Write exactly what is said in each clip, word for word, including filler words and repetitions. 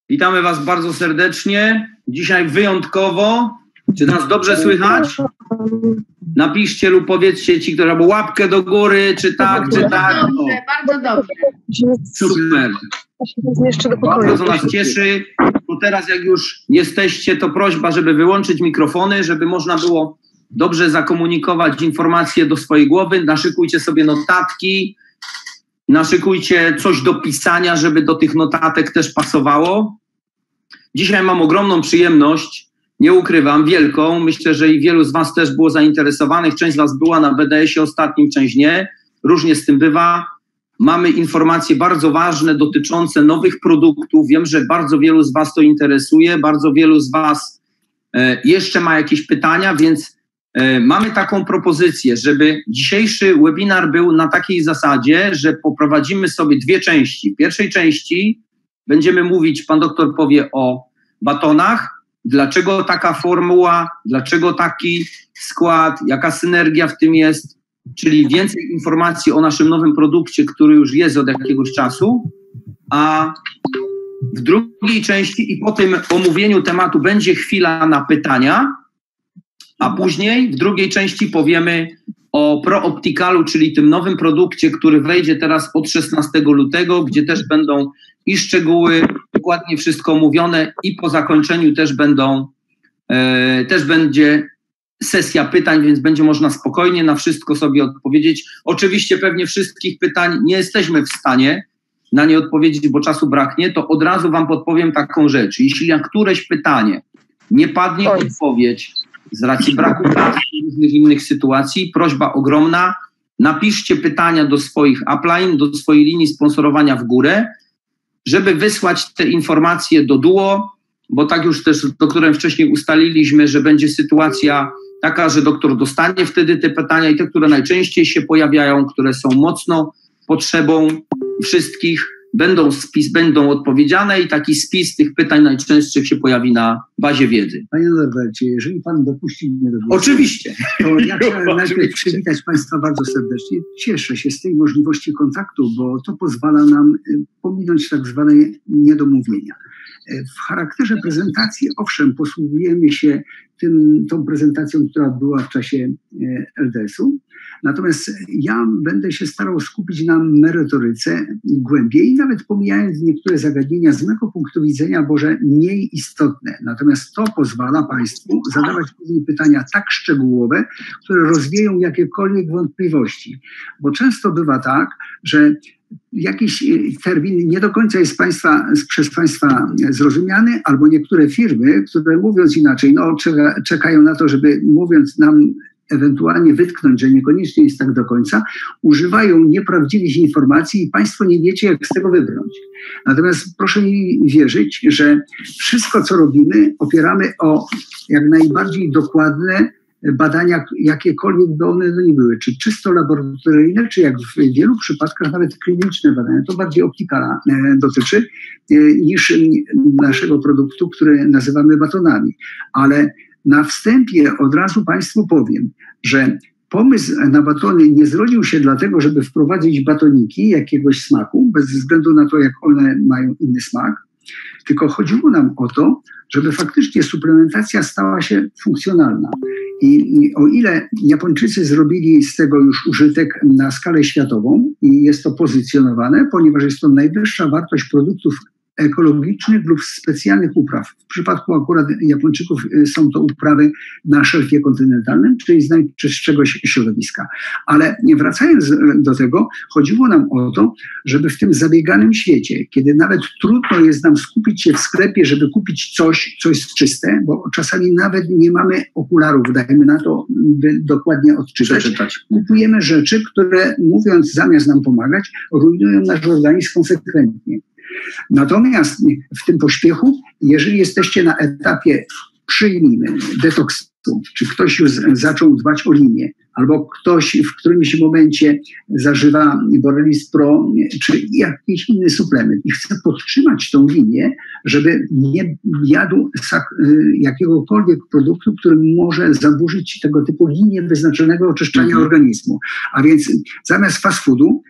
Witamy Was bardzo serdecznie. Dzisiaj wyjątkowo. Czy nas dobrze słychać? Napiszcie lub powiedzcie ci, która albo łapkę do góry, czy tak, czy tak. Dobrze, bardzo dobrze. Super. Bardzo nas cieszy. Bo teraz jak już jesteście, to prośba, żeby wyłączyć mikrofony, żeby można było dobrze zakomunikować informacje do swojej głowy. Naszykujcie sobie notatki, naszykujcie coś do pisania, żeby do tych notatek też pasowało. Dzisiaj mam ogromną przyjemność, nie ukrywam, wielką. Myślę, że i wielu z Was też było zainteresowanych. Część z Was była na B D S ie ostatnim, część nie. Różnie z tym bywa. Mamy informacje bardzo ważne dotyczące nowych produktów. Wiem, że bardzo wielu z Was to interesuje, bardzo wielu z Was e, jeszcze ma jakieś pytania, więc e, mamy taką propozycję, żeby dzisiejszy webinar był na takiej zasadzie, że poprowadzimy sobie dwie części. W pierwszej części będziemy mówić, pan doktor powie o batonach, dlaczego taka formuła, dlaczego taki skład, jaka synergia w tym jest, czyli więcej informacji o naszym nowym produkcie, który już jest od jakiegoś czasu, a w drugiej części i po tym omówieniu tematu będzie chwila na pytania, a później w drugiej części powiemy o ProOpticalu, czyli tym nowym produkcie, który wejdzie teraz od szesnastego lutego, gdzie też będą i szczegóły, dokładnie wszystko omówione i po zakończeniu też będą, e, też będzie sesja pytań, więc będzie można spokojnie na wszystko sobie odpowiedzieć. Oczywiście pewnie wszystkich pytań nie jesteśmy w stanie na nie odpowiedzieć, bo czasu braknie, to od razu Wam podpowiem taką rzecz. Jeśli na któreś pytanie nie padnie odpowiedź z racji braku czasu i różnych innych sytuacji, prośba ogromna, napiszcie pytania do swoich upline, do swojej linii sponsorowania w górę, żeby wysłać te informacje do Duo, bo tak już też z doktorem wcześniej ustaliliśmy, że będzie sytuacja taka, że doktor dostanie wtedy te pytania i te, które najczęściej się pojawiają, które są mocno potrzebą wszystkich, będą, spis, będą odpowiedziane i taki spis tych pytań najczęstszych się pojawi na bazie wiedzy. Panie Norbercie, jeżeli Pan dopuści mnie do głosu, oczywiście, to ja chciałem najpierw przywitać Państwa bardzo serdecznie. Cieszę się z tej możliwości kontaktu, bo to pozwala nam pominąć tak zwane niedomówienia. W charakterze prezentacji, owszem, posługujemy się tym, tą prezentacją, która była w czasie L D S u, natomiast ja będę się starał skupić na merytoryce głębiej, nawet pomijając niektóre zagadnienia z mojego punktu widzenia może mniej istotne. Natomiast to pozwala Państwu zadawać pytania tak szczegółowe, które rozwieją jakiekolwiek wątpliwości. Bo często bywa tak, że jakiś termin nie do końca jest państwa, przez Państwa zrozumiany, albo niektóre firmy, które mówiąc inaczej, no, czekają na to, żeby mówiąc nam ewentualnie wytknąć, że niekoniecznie jest tak do końca, używają nieprawdziwych informacji i Państwo nie wiecie, jak z tego wybrnąć. Natomiast proszę mi wierzyć, że wszystko, co robimy, opieramy o jak najbardziej dokładne badania, jakiekolwiek by one nie były, czy czysto laboratoryjne, czy jak w wielu przypadkach nawet kliniczne badania. To bardziej Opticala dotyczy niż naszego produktu, który nazywamy batonami. Ale na wstępie od razu Państwu powiem, że pomysł na batony nie zrodził się dlatego, żeby wprowadzić batoniki jakiegoś smaku, bez względu na to, jak one mają inny smak, tylko chodziło nam o to, żeby faktycznie suplementacja stała się funkcjonalna. I o ile Japończycy zrobili z tego już użytek na skalę światową i jest to pozycjonowane, ponieważ jest to najwyższa wartość produktów ekologicznych lub specjalnych upraw. W przypadku akurat Japończyków są to uprawy na szelfie kontynentalnym, czyli z najczystszego środowiska. Ale wracając do tego, chodziło nam o to, żeby w tym zabieganym świecie, kiedy nawet trudno jest nam skupić się w sklepie, żeby kupić coś, co jest czyste, bo czasami nawet nie mamy okularów, dajmy na to, by dokładnie odczytać. Przeczytać. Kupujemy rzeczy, które mówiąc zamiast nam pomagać, rujnują nasz organizm konsekwentnie. Natomiast w tym pośpiechu, jeżeli jesteście na etapie przyjmijmy detoksu, czy ktoś już zaczął dbać o linię, albo ktoś w którymś momencie zażywa Borelis Pro, czy jakiś inny suplement i chce podtrzymać tą linię, żeby nie jadł jakiegokolwiek produktu, który może zaburzyć tego typu linię wyznaczonego oczyszczania mhm. organizmu. A więc zamiast fast foodu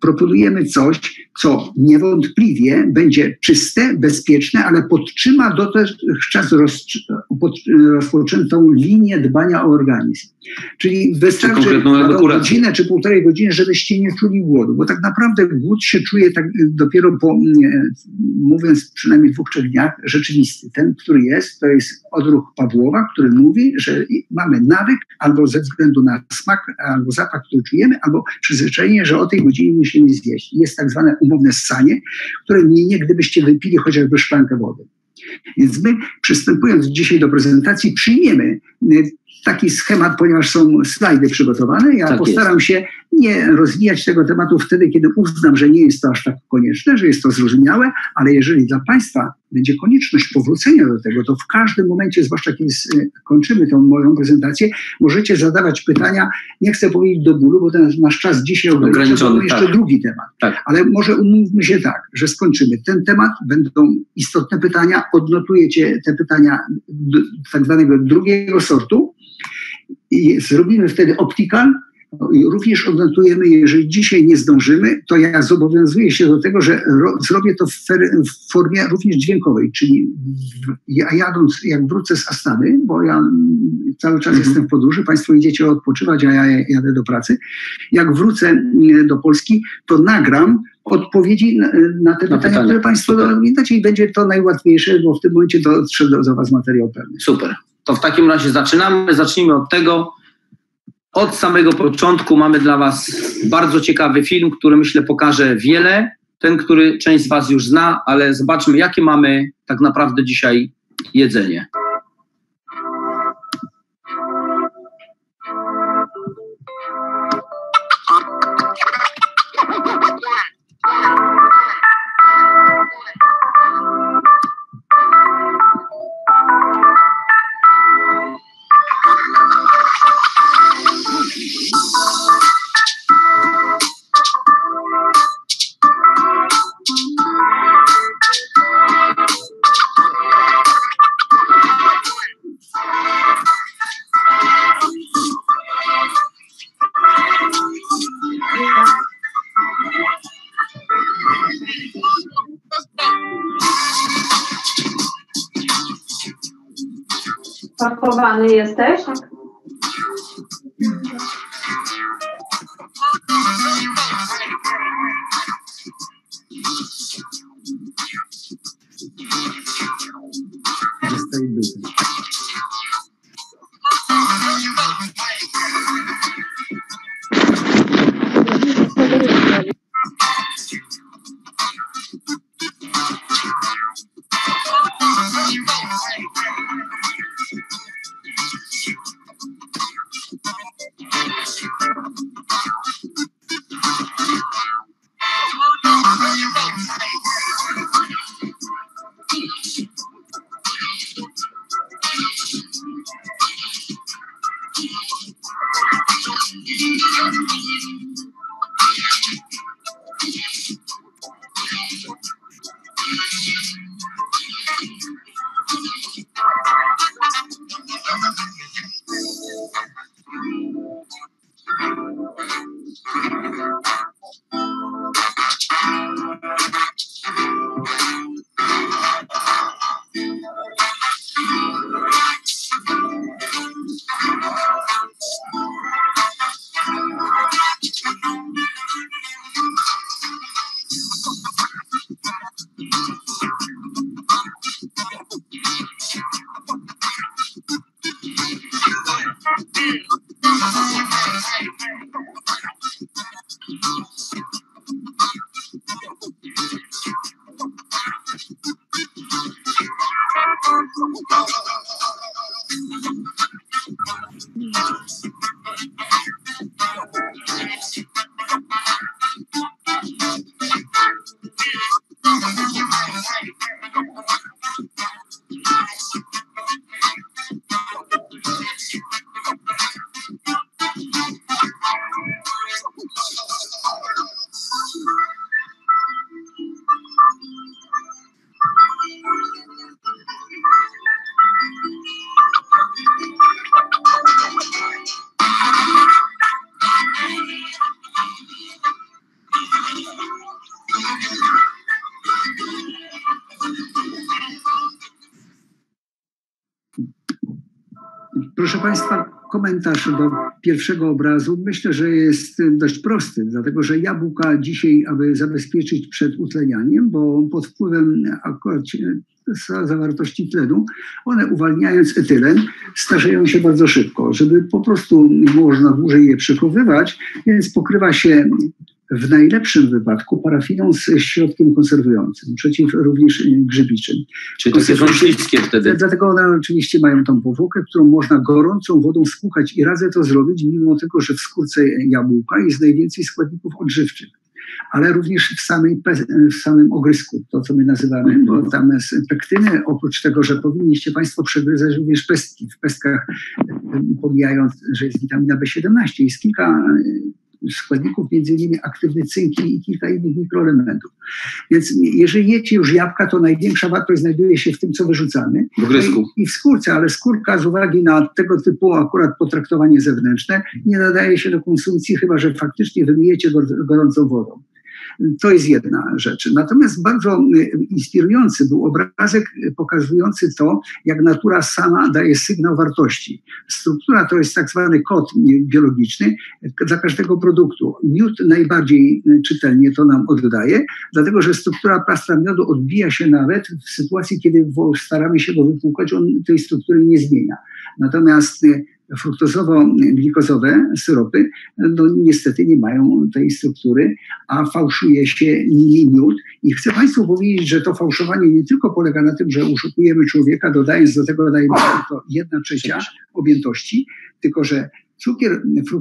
proponujemy coś, co niewątpliwie będzie czyste, bezpieczne, ale podtrzyma dotychczas rozpoczętą linię dbania o organizm. Czyli wystarczy godzinę czy półtorej godziny, żebyście nie czuli głodu, bo tak naprawdę głód się czuje tak dopiero po, mówiąc przynajmniej dwóch, trzech dniach, rzeczywisty. Ten, który jest, to jest odruch Pawłowa, który mówi, że mamy nawyk albo ze względu na smak, albo zapach, który czujemy, albo przyzwyczajenie, że o tej godzinie musimy zjeść. Jest tak zwane umowne ssanie, które minie, gdybyście wypili chociażby szklankę wody. Więc my, przystępując dzisiaj do prezentacji, przyjmiemy taki schemat, ponieważ są slajdy przygotowane. Ja tak postaram jest. się nie rozwijać tego tematu wtedy, kiedy uznam, że nie jest to aż tak konieczne, że jest to zrozumiałe, ale jeżeli dla Państwa będzie konieczność powrócenia do tego, to w każdym momencie, zwłaszcza kiedy kończymy tę moją prezentację, możecie zadawać pytania. Nie chcę powiedzieć do bólu, bo ten nasz czas dzisiaj ograniczony, jeszcze tak. drugi temat. Tak. Ale może umówmy się tak, że skończymy ten temat, będą istotne pytania, odnotujecie te pytania tak zwanego drugiego sortu i zrobimy wtedy optical. Również odnotujemy, jeżeli dzisiaj nie zdążymy, to ja zobowiązuję się do tego, że ro, zrobię to w, w formie również dźwiękowej, czyli ja jadąc, jak wrócę z Astany, bo ja cały czas mhm. jestem w podróży, Państwo idziecie odpoczywać, a ja jadę do pracy. Jak wrócę do Polski, to nagram odpowiedzi na, na te na pytania, które Państwo pamiętacie i będzie to najłatwiejsze, bo w tym momencie dotrze do, do Was materiał pełny. Super. To w takim razie zaczynamy. Zacznijmy od tego. Od samego początku mamy dla Was bardzo ciekawy film, który myślę pokaże wiele. Ten, który część z Was już zna, ale zobaczmy, jakie mamy tak naprawdę dzisiaj jedzenie. Pakowany jesteś? Proszę Państwa, komentarz do pierwszego obrazu myślę, że jest dość prosty, dlatego że jabłka dzisiaj, aby zabezpieczyć przed utlenianiem, bo pod wpływem akurat zawartości tlenu, one uwalniając etylen starzeją się bardzo szybko. Żeby po prostu można dłużej je przechowywać, więc pokrywa się w najlepszym wypadku parafiną z środkiem konserwującym, przeciw również grzybiczym. Czyli takie są śliskie wtedy. Dlatego one oczywiście mają tą powłokę, którą można gorącą wodą spłukać i radzę to zrobić, mimo tego, że w skórce jabłka jest najwięcej składników odżywczych, ale również w, samej, w samym ogrysku, to co my nazywamy, bo tam jest pektyny, oprócz tego, że powinniście Państwo przegryzać również pestki. W pestkach, pomijając, że jest witamina B siedemnaście, jest kilka składników, między innymi aktywny cynk i kilka innych mikroelementów. Więc jeżeli jecie już jabłka, to największa wartość znajduje się w tym, co wyrzucamy. W ogrysku. I w skórce, ale skórka z uwagi na tego typu akurat potraktowanie zewnętrzne nie nadaje się do konsumpcji, chyba że faktycznie wymyjecie go gorącą wodą. To jest jedna rzecz. Natomiast bardzo inspirujący był obrazek pokazujący to, jak natura sama daje sygnał wartości. Struktura to jest tak zwany kod biologiczny dla każdego produktu. Miód najbardziej czytelnie to nam oddaje, dlatego że struktura plastra miodu odbija się nawet w sytuacji, kiedy staramy się go wypłukać, on tej struktury nie zmienia. Natomiast fruktozowo-glikozowe syropy no niestety nie mają tej struktury, a fałszuje się nimi miód. I chcę Państwu powiedzieć, że to fałszowanie nie tylko polega na tym, że oszukujemy człowieka, dodając do tego, dajemy to jedna trzecia objętości, tylko że cukier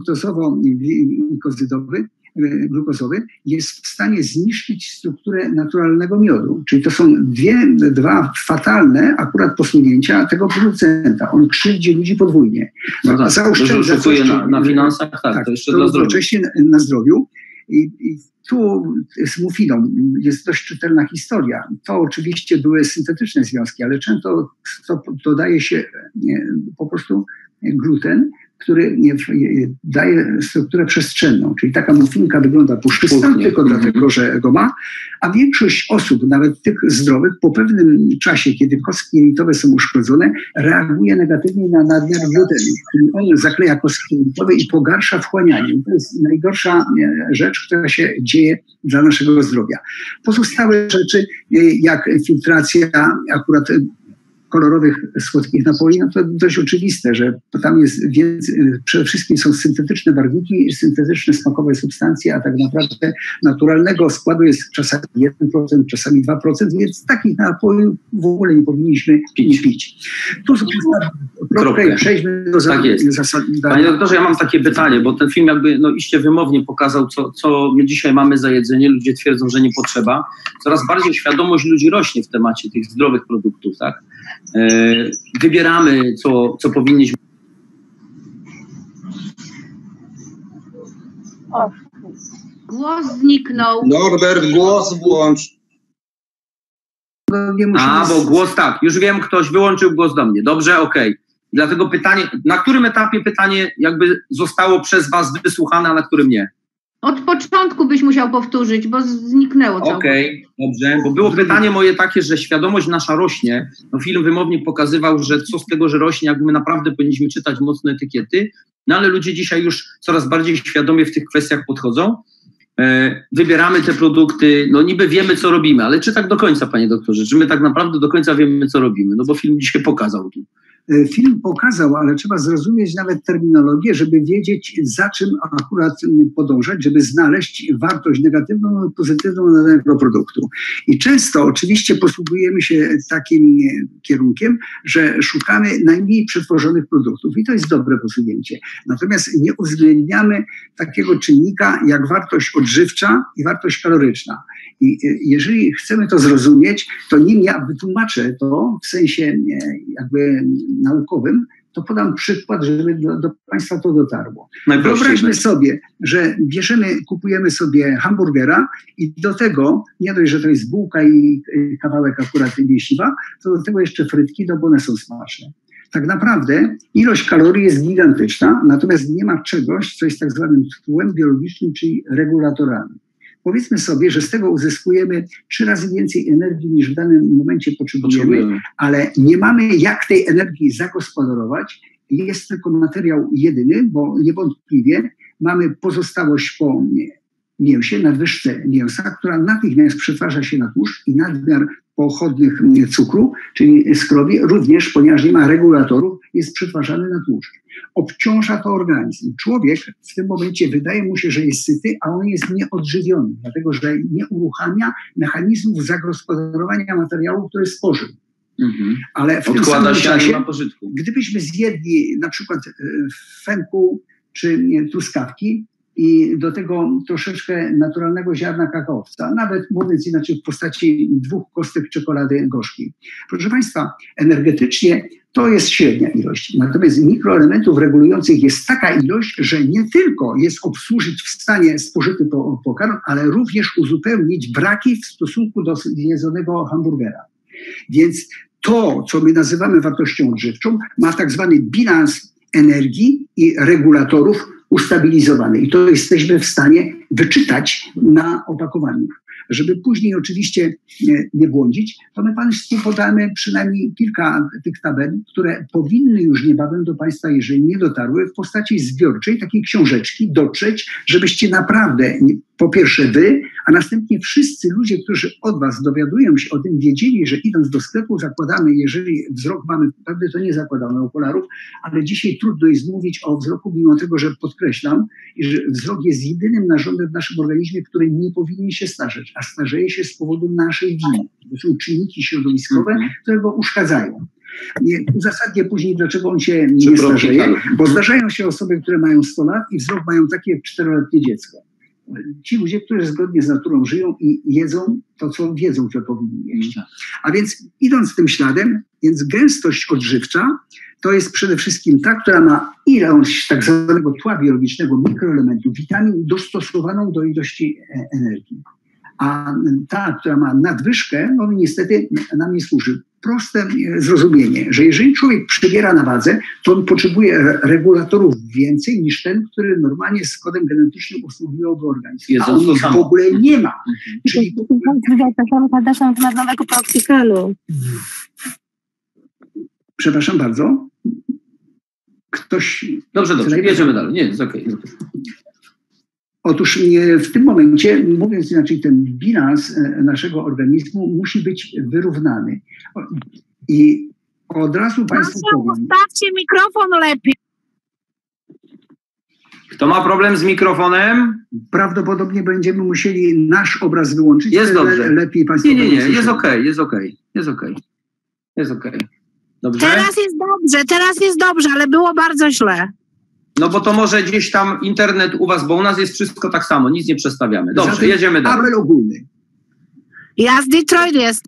fruktozowo-glikozydowy glukozowy jest w stanie zniszczyć strukturę naturalnego miodu. Czyli to są dwie, dwa fatalne akurat posunięcia tego producenta. On krzywdzi ludzi podwójnie. No tak, zaoszczędza coś na, na finansach, tak, tak, to jeszcze to dla zdrowia. Na zdrowiu. I, i tu z mufiną jest dość czytelna historia. To oczywiście były syntetyczne związki, ale często to dodaje się nie, po prostu gluten, który daje strukturę przestrzenną, czyli taka mufinka wygląda puszczysta, tylko dlatego, że go ma, a większość osób, nawet tych zdrowych, po pewnym czasie, kiedy kostki jelitowe są uszkodzone, reaguje negatywnie na nadmiar glutenu, czyli on zakleja kostki jelitowe i pogarsza wchłanianie. To jest najgorsza rzecz, która się dzieje dla naszego zdrowia. Pozostałe rzeczy, jak filtracja akurat kolorowych, słodkich napoi, no to dość oczywiste, że tam jest więcej, przede wszystkim są syntetyczne barwniki, syntetyczne smakowe substancje, a tak naprawdę naturalnego składu jest czasami jeden procent, czasami dwa procent, więc takich napojów w ogóle nie powinniśmy pić. pić. Tu Kropkę. Przejdźmy do tak zasad. Panie doktorze, ja mam takie pytanie, bo ten film jakby no, iście wymownie pokazał, co, co my dzisiaj mamy za jedzenie. Ludzie twierdzą, że nie potrzeba. Coraz bardziej świadomość ludzi rośnie w temacie tych zdrowych produktów, tak? Wybieramy, co, co powinniśmy. O, głos zniknął. Norbert, głos włącz. A, bo głos tak, już wiem, ktoś wyłączył głos do mnie. Dobrze, okej. Okay. Dlatego pytanie, na którym etapie pytanie jakby zostało przez was wysłuchane, a na którym nie? Od początku byś musiał powtórzyć, bo zniknęło całkowicie. Okej, okay, dobrze, bo było pytanie moje takie, że świadomość nasza rośnie. No film wymownie pokazywał, że co z tego, że rośnie, jakby my naprawdę powinniśmy czytać mocno etykiety, no ale ludzie dzisiaj już coraz bardziej świadomie w tych kwestiach podchodzą. E, wybieramy te produkty, no niby wiemy, co robimy, ale czy tak do końca, panie doktorze? Czy my tak naprawdę do końca wiemy, co robimy? No bo film dzisiaj pokazał tu. Film pokazał, ale trzeba zrozumieć nawet terminologię, żeby wiedzieć, za czym akurat podążać, żeby znaleźć wartość negatywną, pozytywną danego produktu. I często oczywiście posługujemy się takim kierunkiem, że szukamy najmniej przetworzonych produktów i to jest dobre posunięcie. Natomiast nie uwzględniamy takiego czynnika jak wartość odżywcza i wartość kaloryczna. I jeżeli chcemy to zrozumieć, to nim ja wytłumaczę to w sensie jakby naukowym, to podam przykład, żeby do, do Państwa to dotarło. Wyobraźmy sobie, że bierzemy, kupujemy sobie hamburgera i do tego, nie dość, że to jest bułka i kawałek akurat mięsiwa, to do tego jeszcze frytki, no bo one są smaczne. Tak naprawdę ilość kalorii jest gigantyczna, natomiast nie ma czegoś, co jest tak zwanym tłem biologicznym, czyli regulatorami. Powiedzmy sobie, że z tego uzyskujemy trzy razy więcej energii niż w danym momencie potrzebujemy, potrzebujemy, ale nie mamy jak tej energii zagospodarować jest tylko materiał jedyny, bo niewątpliwie mamy pozostałość po mięsie, nadwyżce mięsa, która natychmiast przetwarza się na tłuszcz i nadmiar pochodnych cukru, czyli skrobi, również, ponieważ nie ma regulatorów, jest przetwarzany na tłuszcz. Obciąża to organizm. Człowiek w tym momencie wydaje mu się, że jest syty, a on jest nieodżywiony, dlatego że nie uruchamia mechanizmów zagospodarowania materiału, który spożył. Mhm. Ale w tym samym czasie, gdybyśmy zjedli na przykład fenku czy truskawki i do tego troszeczkę naturalnego ziarna kakaowca, nawet mówiąc inaczej w postaci dwóch kostek czekolady gorzkiej. Proszę Państwa, energetycznie to jest średnia ilość. Natomiast mikroelementów regulujących jest taka ilość, że nie tylko jest obsłużyć w stanie spożyty pokarm, ale również uzupełnić braki w stosunku do jedzonego hamburgera. Więc to, co my nazywamy wartością odżywczą, ma tak zwany bilans energii i regulatorów ustabilizowany. I to jesteśmy w stanie wyczytać na opakowaniu. Żeby później oczywiście nie, nie błądzić, to my Państwu podamy przynajmniej kilka tych tabel, które powinny już niebawem do Państwa, jeżeli nie dotarły, w postaci zbiorczej, takiej książeczki dotrzeć, żebyście naprawdę, po pierwsze wy, a następnie wszyscy ludzie, którzy od Was dowiadują się o tym, wiedzieli, że idąc do sklepu zakładamy, jeżeli wzrok mamy, prawdę to nie zakładamy okularów, ale dzisiaj trudno jest mówić o wzroku, mimo tego, że podkreślam, że wzrok jest jedynym narządem w naszym organizmie, który nie powinien się starzeć, a starzeje się z powodu naszej winy. To są czynniki środowiskowe, które go uszkadzają. Nie, uzasadnię później, dlaczego on się nie starzeje, bo zdarzają się osoby, które mają sto lat i wzrok mają taki jak czteroletnie dziecko. Ci ludzie, którzy zgodnie z naturą żyją i jedzą to, co wiedzą, że powinni jeść. A więc idąc tym śladem, więc gęstość odżywcza to jest przede wszystkim ta, która ma ilość tak zwanego tła biologicznego, mikroelementów, witamin dostosowaną do ilości energii. A ta, która ma nadwyżkę, no niestety nam nie służy. Proste zrozumienie, że jeżeli człowiek przybiera na wadze, to on potrzebuje regulatorów więcej niż ten, który normalnie z kodem genetycznym usługiwałby organizm. A on ich w ogóle nie ma. Czyli... Przepraszam bardzo. Ktoś... Dobrze, dobrze, jedziemy dalej. Nie, jest okej. Okay. Otóż w tym momencie, mówiąc inaczej, ten bilans naszego organizmu musi być wyrównany. I od razu Państwu powiem... Ustawcie mikrofon lepiej. Kto ma problem z mikrofonem? Prawdopodobnie będziemy musieli nasz obraz wyłączyć. Jest dobrze. Lepiej Państwo... Nie, nie, nie, jest okej, okay, jest okej, okay, jest okej. Okay. Jest okej. Okay. Dobrze? Teraz jest dobrze, teraz jest dobrze, ale było bardzo źle. No bo to może gdzieś tam internet u was, bo u nas jest wszystko tak samo, nic nie przestawiamy. Dobrze, Zatem jedziemy dalej. Apel ogólny. Ja z Detroit jest.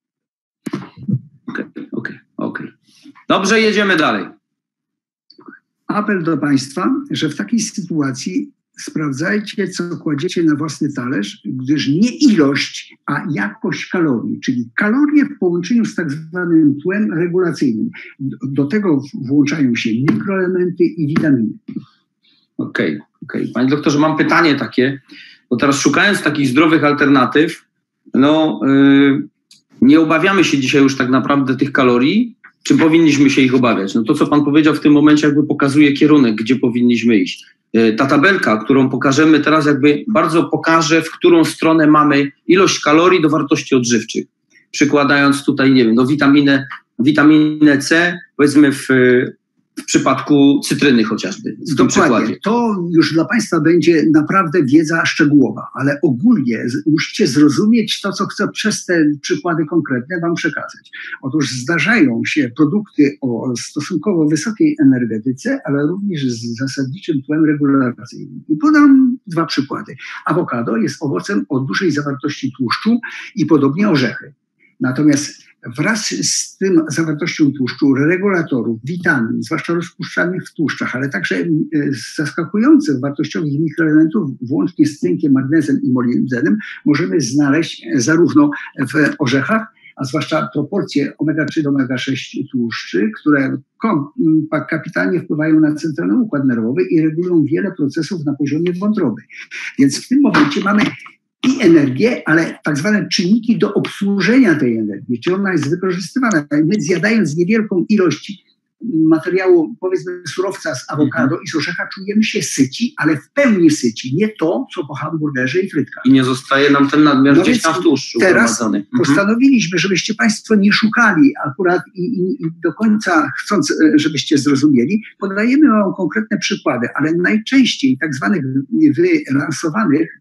Okej, okay, okej, okay, okej. Okay. Dobrze, jedziemy dalej. Apel do Państwa, że w takiej sytuacji sprawdzajcie, co kładziecie na własny talerz, gdyż nie ilość, a jakość kalorii, czyli kalorie w połączeniu z tak zwanym tłem regulacyjnym. Do tego włączają się mikroelementy i witaminy. Okej, okay, okej. Okay. Panie doktorze, mam pytanie takie, bo teraz szukając takich zdrowych alternatyw, no yy, nie obawiamy się dzisiaj już tak naprawdę tych kalorii, czy powinniśmy się ich obawiać? No to, co pan powiedział w tym momencie, jakby pokazuje kierunek, gdzie powinniśmy iść. Ta tabelka, którą pokażemy teraz, jakby bardzo pokaże, w którą stronę mamy ilość kalorii do wartości odżywczych. Przykładając tutaj, nie wiem, no witaminę, witaminę C, powiedzmy w, w przypadku cytryny chociażby. W tym przykładzie. To już dla Państwa będzie naprawdę wiedza szczegółowa, ale ogólnie musicie zrozumieć to, co chcę przez te przykłady konkretne Wam przekazać. Otóż zdarzają się produkty o stosunkowo wysokiej energetyce, ale również z zasadniczym tłem regulacyjnym. I podam dwa przykłady. Awokado jest owocem o dużej zawartości tłuszczu i podobnie orzechy. Natomiast wraz z tym zawartością tłuszczu, regulatorów, witamin, zwłaszcza rozpuszczalnych w tłuszczach, ale także z zaskakujących wartościowych mikroelementów, włącznie z cynkiem, magnezem i molibdenem, możemy znaleźć zarówno w orzechach, a zwłaszcza proporcje omega trzy do omega sześć tłuszczy, które kapitalnie wpływają na centralny układ nerwowy i regulują wiele procesów na poziomie wątroby. Więc w tym momencie mamy i energię, ale tak zwane czynniki do obsłużenia tej energii, czy ona jest wykorzystywana. My zjadając niewielką ilość materiału, powiedzmy surowca z awokado mm. i z orzecha czujemy się syci, ale w pełni syci, nie to, co po hamburgerze i frytkach. I nie zostaje nam ten nadmiar no gdzieś tam w tłuszczu teraz gromadzony. Postanowiliśmy, żebyście Państwo nie szukali akurat i, i, i do końca chcąc, żebyście zrozumieli, podajemy Wam konkretne przykłady, ale najczęściej tak zwanych wylansowanych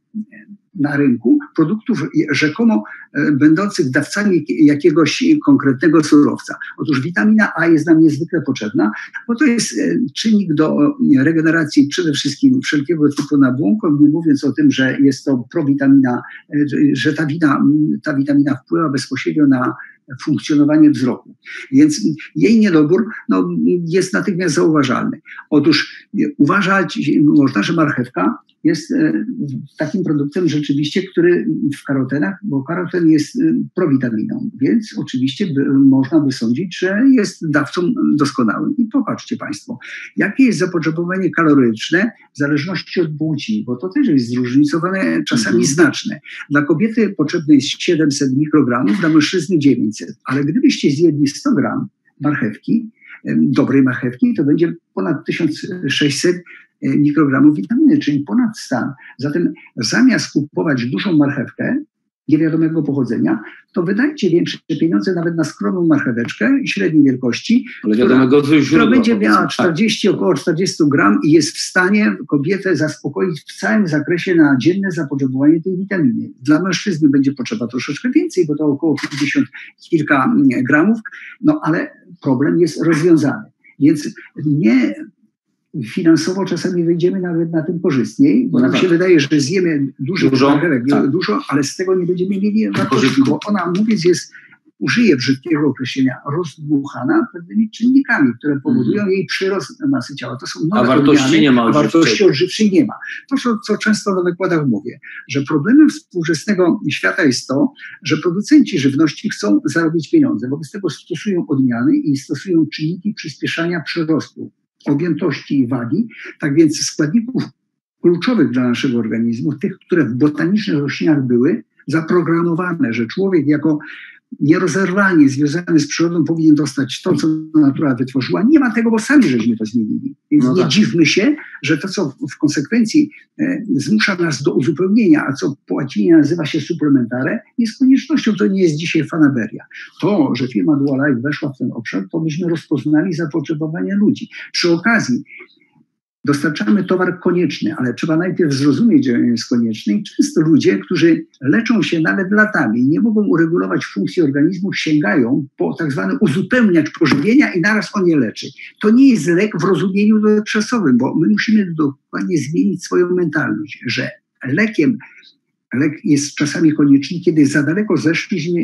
na rynku produktów rzekomo będących dawcami jakiegoś konkretnego surowca. Otóż witamina A jest nam niezwykle potrzebna, bo to jest czynnik do regeneracji przede wszystkim wszelkiego typu nabłonków, nie mówiąc o tym, że jest to prowitamina, że ta, wina, ta witamina wpływa bezpośrednio na funkcjonowanie wzroku. Więc jej niedobór no, jest natychmiast zauważalny. Otóż uważać można, że marchewka jest takim produktem rzeczywiście, który w karotenach, bo karoten jest prowitaminą, więc oczywiście by, można by sądzić, że jest dawcą doskonałym. I popatrzcie Państwo, jakie jest zapotrzebowanie kaloryczne w zależności od płci, bo to też jest zróżnicowane, czasami mhm. znaczne. Dla kobiety potrzebne jest siedemset mikrogramów, dla mężczyzny dziewięćset, ale gdybyście zjedli sto gram marchewki, dobrej marchewki, to będzie ponad tysiąc sześćset mikrogramów witaminy, czyli ponad stan. Zatem zamiast kupować dużą marchewkę niewiadomego pochodzenia, to wydajcie większe pieniądze nawet na skromną marcheweczkę średniej wielkości, ale wiadomego która, źródła, która będzie miała czterdzieści, około czterdzieści gram i jest w stanie kobietę zaspokoić w całym zakresie na dzienne zapotrzebowanie tej witaminy. Dla mężczyzny będzie potrzeba troszeczkę więcej, bo to około pięćdziesiąt kilka gramów, no ale problem jest rozwiązany. Więc nie finansowo czasami wyjdziemy nawet na tym korzystniej, bo no nam tak. się wydaje, że zjemy dużo, dużo, tak. dużo, ale z tego nie będziemy mieli wartości, bo ona, mówiąc, jest, użyję brzydkiego określenia, rozdmuchana pewnymi czynnikami, które powodują mm. jej przyrost masy ciała. To są nowe a wartości odmiany, nie ma. A wartości odżywczej nie ma. To, co, co często na wykładach mówię, że problemem współczesnego świata jest to, że producenci żywności chcą zarobić pieniądze. Wobec tego stosują odmiany i stosują czynniki przyspieszania przyrostu objętości i wagi, tak więc składników kluczowych dla naszego organizmu, tych, które w botanicznych roślinach były zaprogramowane, że człowiek jako nierozerwalnie związany z przyrodą powinien dostać to, co natura wytworzyła. Nie ma tego, bo sami żeśmy to zmienili. Więc no nie tak. dziwmy się, że to, co w konsekwencji e, zmusza nas do uzupełnienia, a co po łacinie nazywa się supplementare, jest koniecznością. To nie jest dzisiaj fanaberia. To, że firma Dualife weszła w ten obszar, to myśmy rozpoznali zapotrzebowanie ludzi. Przy okazji dostarczamy towar konieczny, ale trzeba najpierw zrozumieć, że on jest konieczny i często ludzie, którzy leczą się nawet latami i nie mogą uregulować funkcji organizmu, sięgają po tak zwany uzupełniacz pożywienia i naraz on je leczy. To nie jest lek w rozumieniu dotychczasowym, bo my musimy dokładnie zmienić swoją mentalność, że lekiem lek jest czasami konieczny, kiedy za daleko zeszliśmy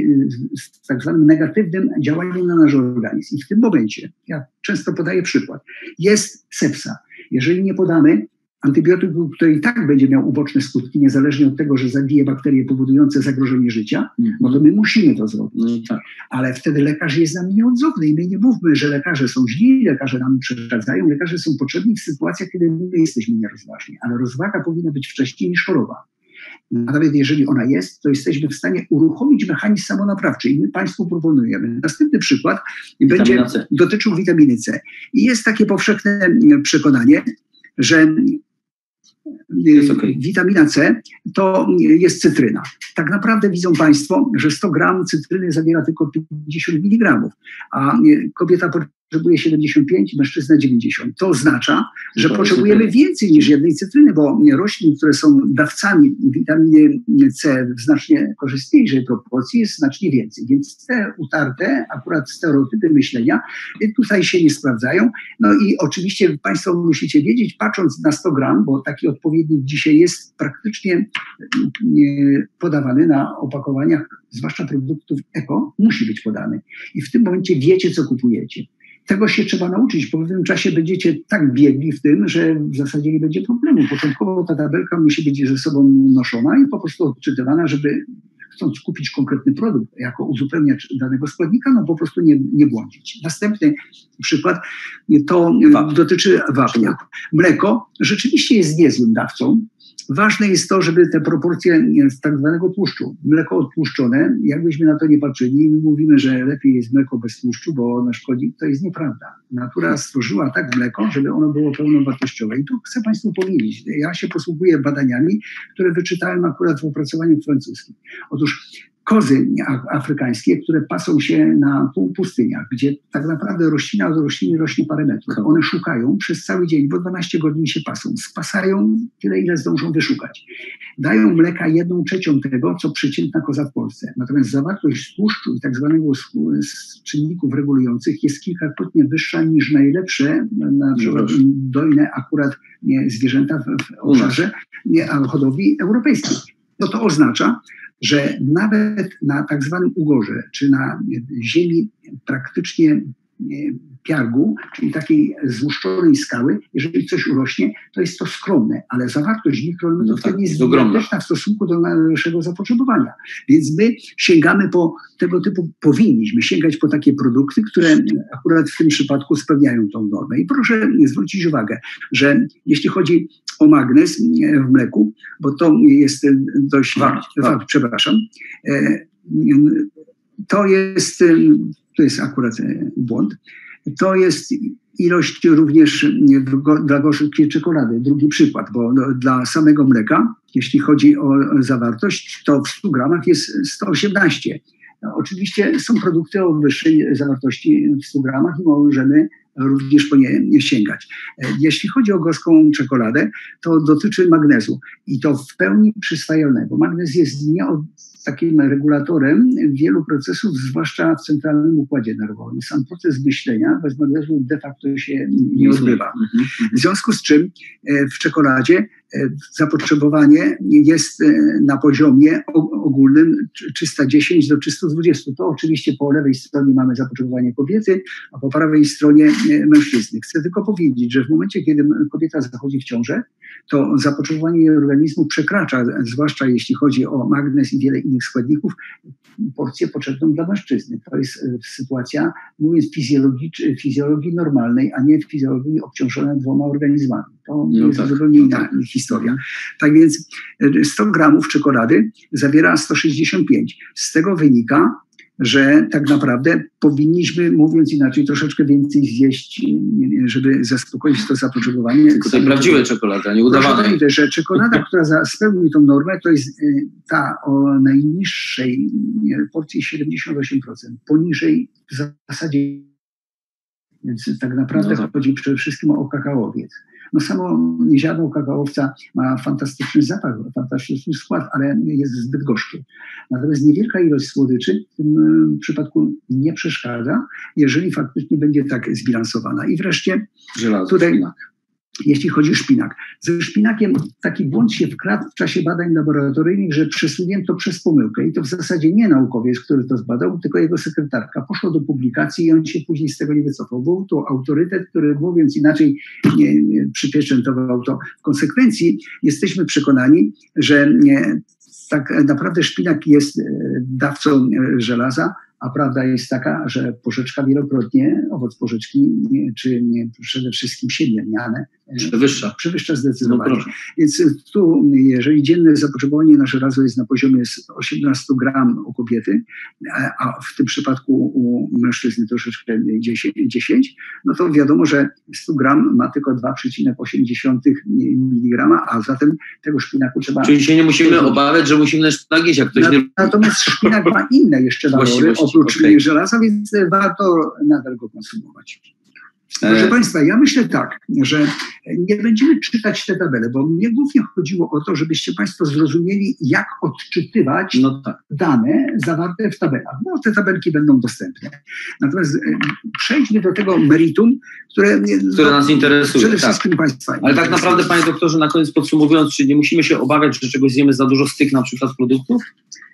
z tak zwanym negatywnym działaniem na nasz organizm. I w tym momencie, ja często podaję przykład, jest sepsa. Jeżeli nie podamy antybiotyku, który i tak będzie miał uboczne skutki, niezależnie od tego, że zabije bakterie powodujące zagrożenie życia, no to my musimy to zrobić. No tak. Ale wtedy lekarz jest nam nieodzowny i my nie mówmy, że lekarze są źli, lekarze nam przeszkadzają, lekarze są potrzebni w sytuacjach, kiedy my jesteśmy nierozważni. Ale rozwaga powinna być wcześniej niż choroba. Nawet jeżeli ona jest, to jesteśmy w stanie uruchomić mechanizm samonaprawczy i my Państwu proponujemy. Następny przykład będzie dotyczył witaminy C. I jest takie powszechne przekonanie, że okay. witamina C to jest cytryna. Tak naprawdę widzą Państwo, że sto gram cytryny zawiera tylko pięćdziesiąt miligramów, a kobieta potrzebuje siedemdziesiąt pięć, mężczyzna dziewięćdziesiąt. To oznacza, że to potrzebujemy więcej niż jednej cytryny, bo roślin, które są dawcami witaminy C w znacznie korzystniejszej proporcji jest znacznie więcej. Więc te utarte akurat stereotypy myślenia tutaj się nie sprawdzają. No i oczywiście Państwo musicie wiedzieć, patrząc na sto gram, bo taki odpowiednik dzisiaj jest praktycznie podawany na opakowaniach, zwłaszcza produktów eko, musi być podany. I w tym momencie wiecie, co kupujecie. Tego się trzeba nauczyć. Po pewnym czasie będziecie tak biegli w tym, że w zasadzie nie będzie problemu. Początkowo ta tabelka musi być ze sobą noszona i po prostu odczytywana, żeby chcąc kupić konkretny produkt jako uzupełniacz danego składnika, no po prostu nie, nie błądzić. Następny przykład to Wapń. dotyczy wapnia. Mleko rzeczywiście jest niezłym dawcą ważne jest to, żeby te proporcje z tak zwanego tłuszczu, mleko odtłuszczone, jakbyśmy na to nie patrzyli, my mówimy, że lepiej jest mleko bez tłuszczu, bo ono szkodzi, to jest nieprawda. Natura stworzyła tak mleko, żeby ono było pełnowartościowe. I tu chcę Państwu powiedzieć, ja się posługuję badaniami, które wyczytałem akurat w opracowaniu francuskim. Otóż kozy afrykańskie, które pasą się na pustyniach, gdzie tak naprawdę roślina od rośliny rośnie parę metrów. One szukają przez cały dzień, bo dwanaście godzin się pasą. Spasają tyle, ile zdążą wyszukać. Dają mleka jedną trzecią tego, co przeciętna koza w Polsce. Natomiast zawartość tłuszczu i tak zwanego czynników regulujących jest kilkakrotnie wyższa niż najlepsze, na przykład dojne akurat nie, zwierzęta w, w obszarze nie, hodowli europejskiej. No to oznacza, że nawet na tak zwanym ugorze, czy na ziemi praktycznie piargu, czyli takiej złuszczonej skały, jeżeli coś urośnie, to jest to skromne, ale zawartość mikroelementów no tak, jest gigantyczna w stosunku do naszego zapotrzebowania. Więc my sięgamy po tego typu, powinniśmy sięgać po takie produkty, które akurat w tym przypadku spełniają tą normę. I proszę zwrócić uwagę, że jeśli chodzi o magnez w mleku, bo to jest dość... Wart, wart. Przepraszam. To jest... To jest akurat błąd. To jest ilość również dla gorzkiej czekolady. Drugi przykład, bo dla samego mleka, jeśli chodzi o zawartość, to w stu gramach jest sto osiemnaście. Oczywiście są produkty o wyższej zawartości w stu gramach i możemy również po nie sięgać. Jeśli chodzi o gorzką czekoladę, to dotyczy magnezu i to w pełni przyswajalnego. Magnez jest nie od takim regulatorem wielu procesów, zwłaszcza w centralnym układzie nerwowym. Sam proces myślenia bez magnezu de facto się nie odbywa. W związku z czym w czekoladzie zapotrzebowanie jest na poziomie ogólnym trzysta dziesięć do trzysta dwadzieścia. To oczywiście po lewej stronie mamy zapotrzebowanie kobiety, a po prawej stronie mężczyzny. Chcę tylko powiedzieć, że w momencie, kiedy kobieta zachodzi w ciążę, to zapotrzebowanie jej organizmu przekracza, zwłaszcza jeśli chodzi o magnez i wiele innych składników, porcję potrzebną dla mężczyzny. To jest sytuacja, mówiąc fizjologii, fizjologii normalnej, a nie fizjologii obciążonej dwoma organizmami. To no jest tak, zupełnie inna tak. historia. Tak więc sto gramów czekolady zawiera sto sześćdziesiąt pięć. Z tego wynika, że tak naprawdę powinniśmy, mówiąc inaczej, troszeczkę więcej zjeść, żeby zaspokoić to zapotrzebowanie. Tylko tej prawdziwej czekolady, a nie udawanej. Proszę, że czekolada, która spełni tą normę, to jest ta o najniższej porcji siedemdziesiąt osiem procent. Poniżej w zasadzie. Więc tak naprawdę no. chodzi przede wszystkim o kakaowiec. No samo ziarno kakaowca ma fantastyczny zapach, fantastyczny skład, ale jest zbyt gorzkie. Natomiast niewielka ilość słodyczy w tym przypadku nie przeszkadza, jeżeli faktycznie będzie tak zbilansowana. I wreszcie Żelazo, tutaj... szpinak. Jeśli chodzi o szpinak. Ze szpinakiem taki błąd się wkradł w czasie badań laboratoryjnych, że przesunięto przez pomyłkę. I to w zasadzie nie naukowiec, który to zbadał, tylko jego sekretarka. Poszło do publikacji i on się później z tego nie wycofał. Był to autorytet, który, mówiąc inaczej, nie, nie przypieczętował to. W konsekwencji jesteśmy przekonani, że nie, tak naprawdę szpinak jest dawcą żelaza, a prawda jest taka, że porzeczka wielokrotnie, owoc porzeczki, czy nie, przede wszystkim siemienniane, przewyższa. Przewyższa zdecydowanie. No Więc tu, jeżeli dzienne zapotrzebowanie na żelazo jest na poziomie osiemnaście gram u kobiety, a w tym przypadku u mężczyzny troszeczkę dziesięć, no to wiadomo, że sto gram ma tylko dwa przecinek osiem miligrama, a zatem tego szpinaku trzeba... Czyli się nie musimy obawiać, że musimy szpinak jeść, jak ktoś nie... Natomiast szpinak ma inne jeszcze walory, oprócz okay. żelaza, więc warto nadal go konsumować. Proszę Państwa, ja myślę tak, że nie będziemy czytać te tabele, bo mnie głównie chodziło o to, żebyście Państwo zrozumieli, jak odczytywać no tak. dane zawarte w tabelach. No, te tabelki będą dostępne. Natomiast przejdźmy do tego meritum, które, które nas interesuje. Przede wszystkim tak. Państwa. Ale tak naprawdę, Panie Doktorze, na koniec podsumowując, czy nie musimy się obawiać, że czegoś zjemy za dużo z tych na przykład produktów?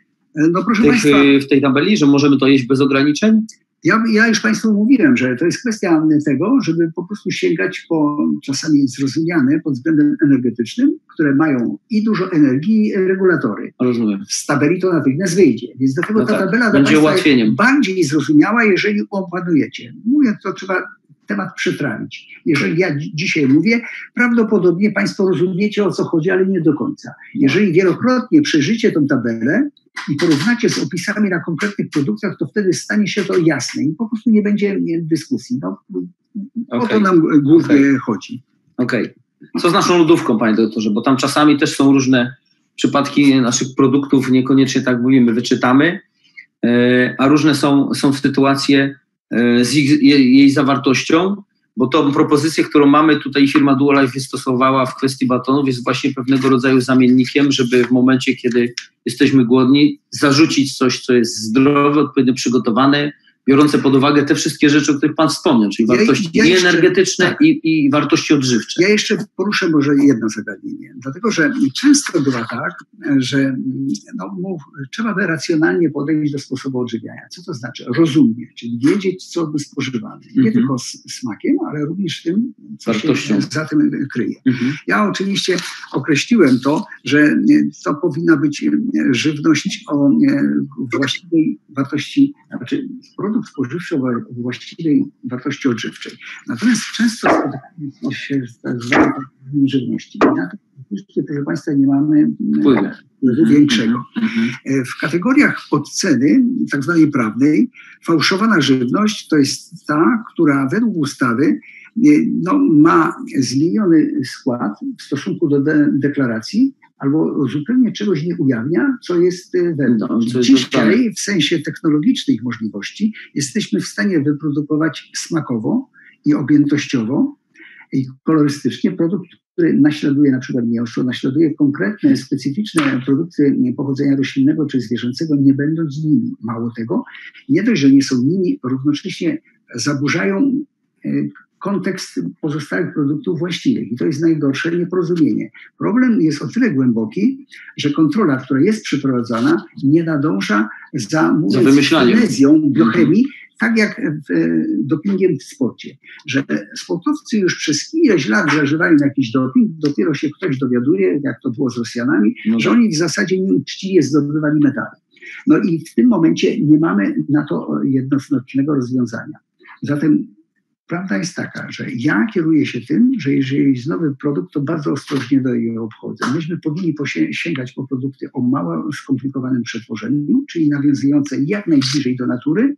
No proszę tych, Państwa, w tej tabeli, że możemy to jeść bez ograniczeń? Ja, ja już Państwu mówiłem, że to jest kwestia tego, żeby po prostu sięgać po czasami zrozumiane pod względem energetycznym, które mają i dużo energii, i regulatory. Rozumiem. Z tabeli to natychmiast wyjdzie. Więc dlatego no ta tak. tabela będzie dla ułatwieniem. Państwa bardziej zrozumiała, jeżeli opanujecie. Mówię, to trzeba temat przetrawić. Jeżeli ja dzisiaj mówię, prawdopodobnie Państwo rozumiecie, o co chodzi, ale nie do końca. Jeżeli wielokrotnie przejrzycie tą tabelę i porównacie z opisami na konkretnych produktach, to wtedy stanie się to jasne i po prostu nie będzie dyskusji. No, okay. O to nam głównie okay. chodzi. Okej. Okay. Co z naszą lodówką, panie doktorze? Bo tam czasami też są różne przypadki naszych produktów, niekoniecznie tak mówimy, wyczytamy, a różne są, są sytuacje z ich, jej zawartością, bo tą propozycję, którą mamy tutaj firma Duolife wystosowała w kwestii batonów, jest właśnie pewnego rodzaju zamiennikiem, żeby w momencie, kiedy jesteśmy głodni, zarzucić coś, co jest zdrowe, odpowiednio przygotowane, biorące pod uwagę te wszystkie rzeczy, o których Pan wspomniał, czyli wartości ja, ja jeszcze, energetyczne tak. i, i wartości odżywcze. Ja jeszcze poruszę może jedno zagadnienie, dlatego że często bywa tak, że no, mów, trzeba by racjonalnie podejść do sposobu odżywiania. Co to znaczy? Rozumnie, czyli wiedzieć, co my spożywamy. Nie mm-hmm. tylko z smakiem, ale również tym, co wartością. się za tym kryje. Mm-hmm. Ja oczywiście określiłem to, że to powinna być żywność o właściwej wartości, znaczy produkt spożywczy o właściwej wartości odżywczej. Natomiast często spotykamy się z tak zwaną żywności. I na to, proszę Państwa, nie mamy wpływu większego. W kategoriach oceny, tak zwanej prawnej, fałszowana żywność to jest ta, która według ustawy no, ma zmieniony skład w stosunku do de- deklaracji, albo zupełnie czegoś nie ujawnia, co jest wewnątrz. No, Dzisiaj w sensie technologicznych możliwości jesteśmy w stanie wyprodukować smakowo i objętościowo i kolorystycznie produkt, który naśladuje na przykład mięso, naśladuje konkretne, specyficzne produkty pochodzenia roślinnego czy zwierzęcego, nie będąc nimi. Mało tego, nie dość, że nie są nimi, równocześnie zaburzają kontekst pozostałych produktów właściwych. I to jest najgorsze nieporozumienie. Problem jest o tyle głęboki, że kontrola, która jest przeprowadzana, nie nadąża za, mówiąc, finezją biochemii, tak jak w, dopingiem w sporcie. Że sportowcy już przez ileś lat zażywają jakiś doping, dopiero się ktoś dowiaduje, jak to było z Rosjanami, no. że oni w zasadzie nieuczciwie zdobywali medale. No i w tym momencie nie mamy na to jednoznacznego rozwiązania. Zatem prawda jest taka, że ja kieruję się tym, że jeżeli jest nowy produkt, to bardzo ostrożnie do jego obchodzę. Myśmy powinni sięgać po produkty o mało skomplikowanym przetworzeniu, czyli nawiązujące jak najbliżej do natury.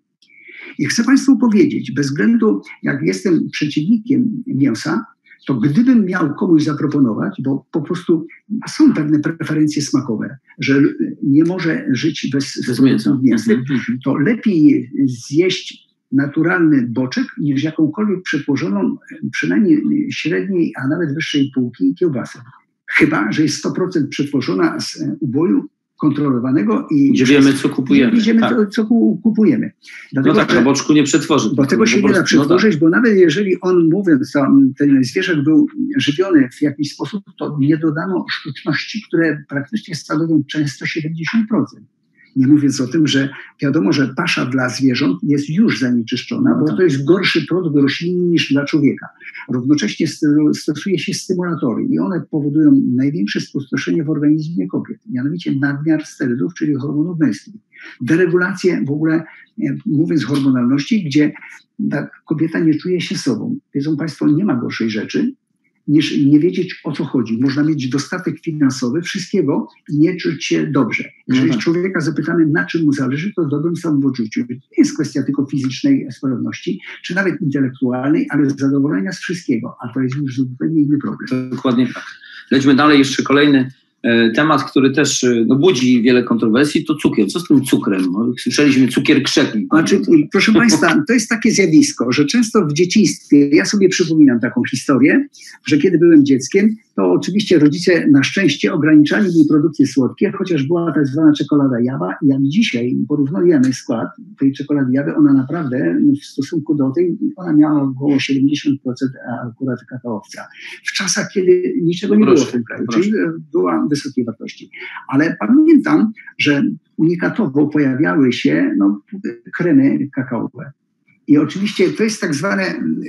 I chcę Państwu powiedzieć, bez względu jak jestem przeciwnikiem mięsa, to gdybym miał komuś zaproponować, bo po prostu są pewne preferencje smakowe, że nie może żyć bez, bez mięsa, mięsnych, to lepiej zjeść naturalny boczek niż jakąkolwiek przetworzoną, przynajmniej średniej, a nawet wyższej półki kiełbasę. Chyba że jest sto procent przetworzona z uboju kontrolowanego i gdzie wiemy, co kupujemy. Wiemy, tak. to, co kupujemy. Dlatego, no tak, na boczku nie przetworzy. Bo tego się nie da przetworzyć, no tak. bo nawet jeżeli on, mówiąc, to, ten zwierzak był żywiony w jakiś sposób, to nie dodano sztuczności, które praktycznie stanowią często siedemdziesiąt procent. Nie mówiąc o tym, że wiadomo, że pasza dla zwierząt jest już zanieczyszczona, bo to jest gorszy produkt roślinny niż dla człowieka. Równocześnie stosuje się stymulatory i one powodują największe spustoszenie w organizmie kobiet, mianowicie nadmiar sterydów, czyli hormonów męskich. Deregulację w ogóle, mówiąc hormonalności, gdzie ta kobieta nie czuje się sobą. Wiedzą Państwo, nie ma gorszej rzeczy, niż nie wiedzieć, o co chodzi. Można mieć dostatek finansowy, wszystkiego i nie czuć się dobrze. Jeżeli mhm. człowieka zapytamy, na czym mu zależy, to dobrym samopoczuciu. To nie jest kwestia tylko fizycznej sprawności, czy nawet intelektualnej, ale zadowolenia z wszystkiego. A to jest już zupełnie inny problem. Dokładnie tak. Lećmy dalej, jeszcze kolejny e, temat, który też no, budzi wiele kontrowersji, to cukier. Co z tym cukrem? No, słyszeliśmy cukier krzeki. Znaczy, proszę Państwa, to jest takie zjawisko, że często w dzieciństwie, ja sobie przypominam taką historię, że kiedy byłem dzieckiem, to oczywiście rodzice na szczęście ograniczali mi produkty słodkie, chociaż była tak zwana czekolada Jawa. I jak dzisiaj porównujemy skład tej czekolady Jawy, ona naprawdę w stosunku do tej, ona miała około siedemdziesiąt procent akurat kakaowca. W czasach, kiedy niczego nie proszę, było w tym kraju, proszę. czyli była wysokiej wartości. Ale pamiętam, że unikatowo pojawiały się no, kremy kakaowe. I oczywiście to jest tak zwane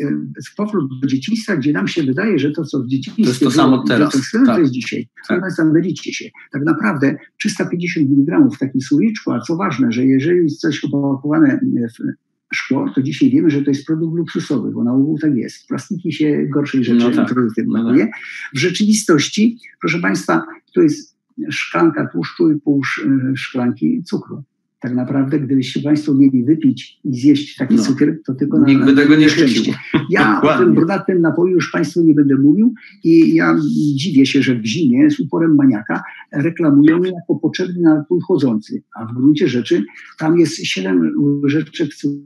powrót do dzieciństwa, gdzie nam się wydaje, że to, co w dzieciństwie to jest to samo teraz. To, tak. to jest dzisiaj. Tak. Państwa, mylicie się. Tak naprawdę trzysta pięćdziesiąt miligramów w takim słoiczku, a co ważne, że jeżeli jest coś opakowane w szkło, to dzisiaj wiemy, że to jest produkt luksusowy, bo na ogół tak jest. W plastiki się gorszej rzeczy No tak. produkty brakuje. W rzeczywistości, proszę Państwa, to jest szklanka tłuszczu i pół szklanki cukru. Tak naprawdę, gdybyście Państwo mieli wypić i zjeść taki No. cukier, to tylko Nikt na, by na, tego nie szczęście. chciał. Ja o Dokładnie. tym brunatnym napoju już Państwu nie będę mówił i ja dziwię się, że w zimie z uporem maniaka reklamują je jako potrzebny napój chłodzący, a w gruncie rzeczy tam jest siedem łyżeczek cukru.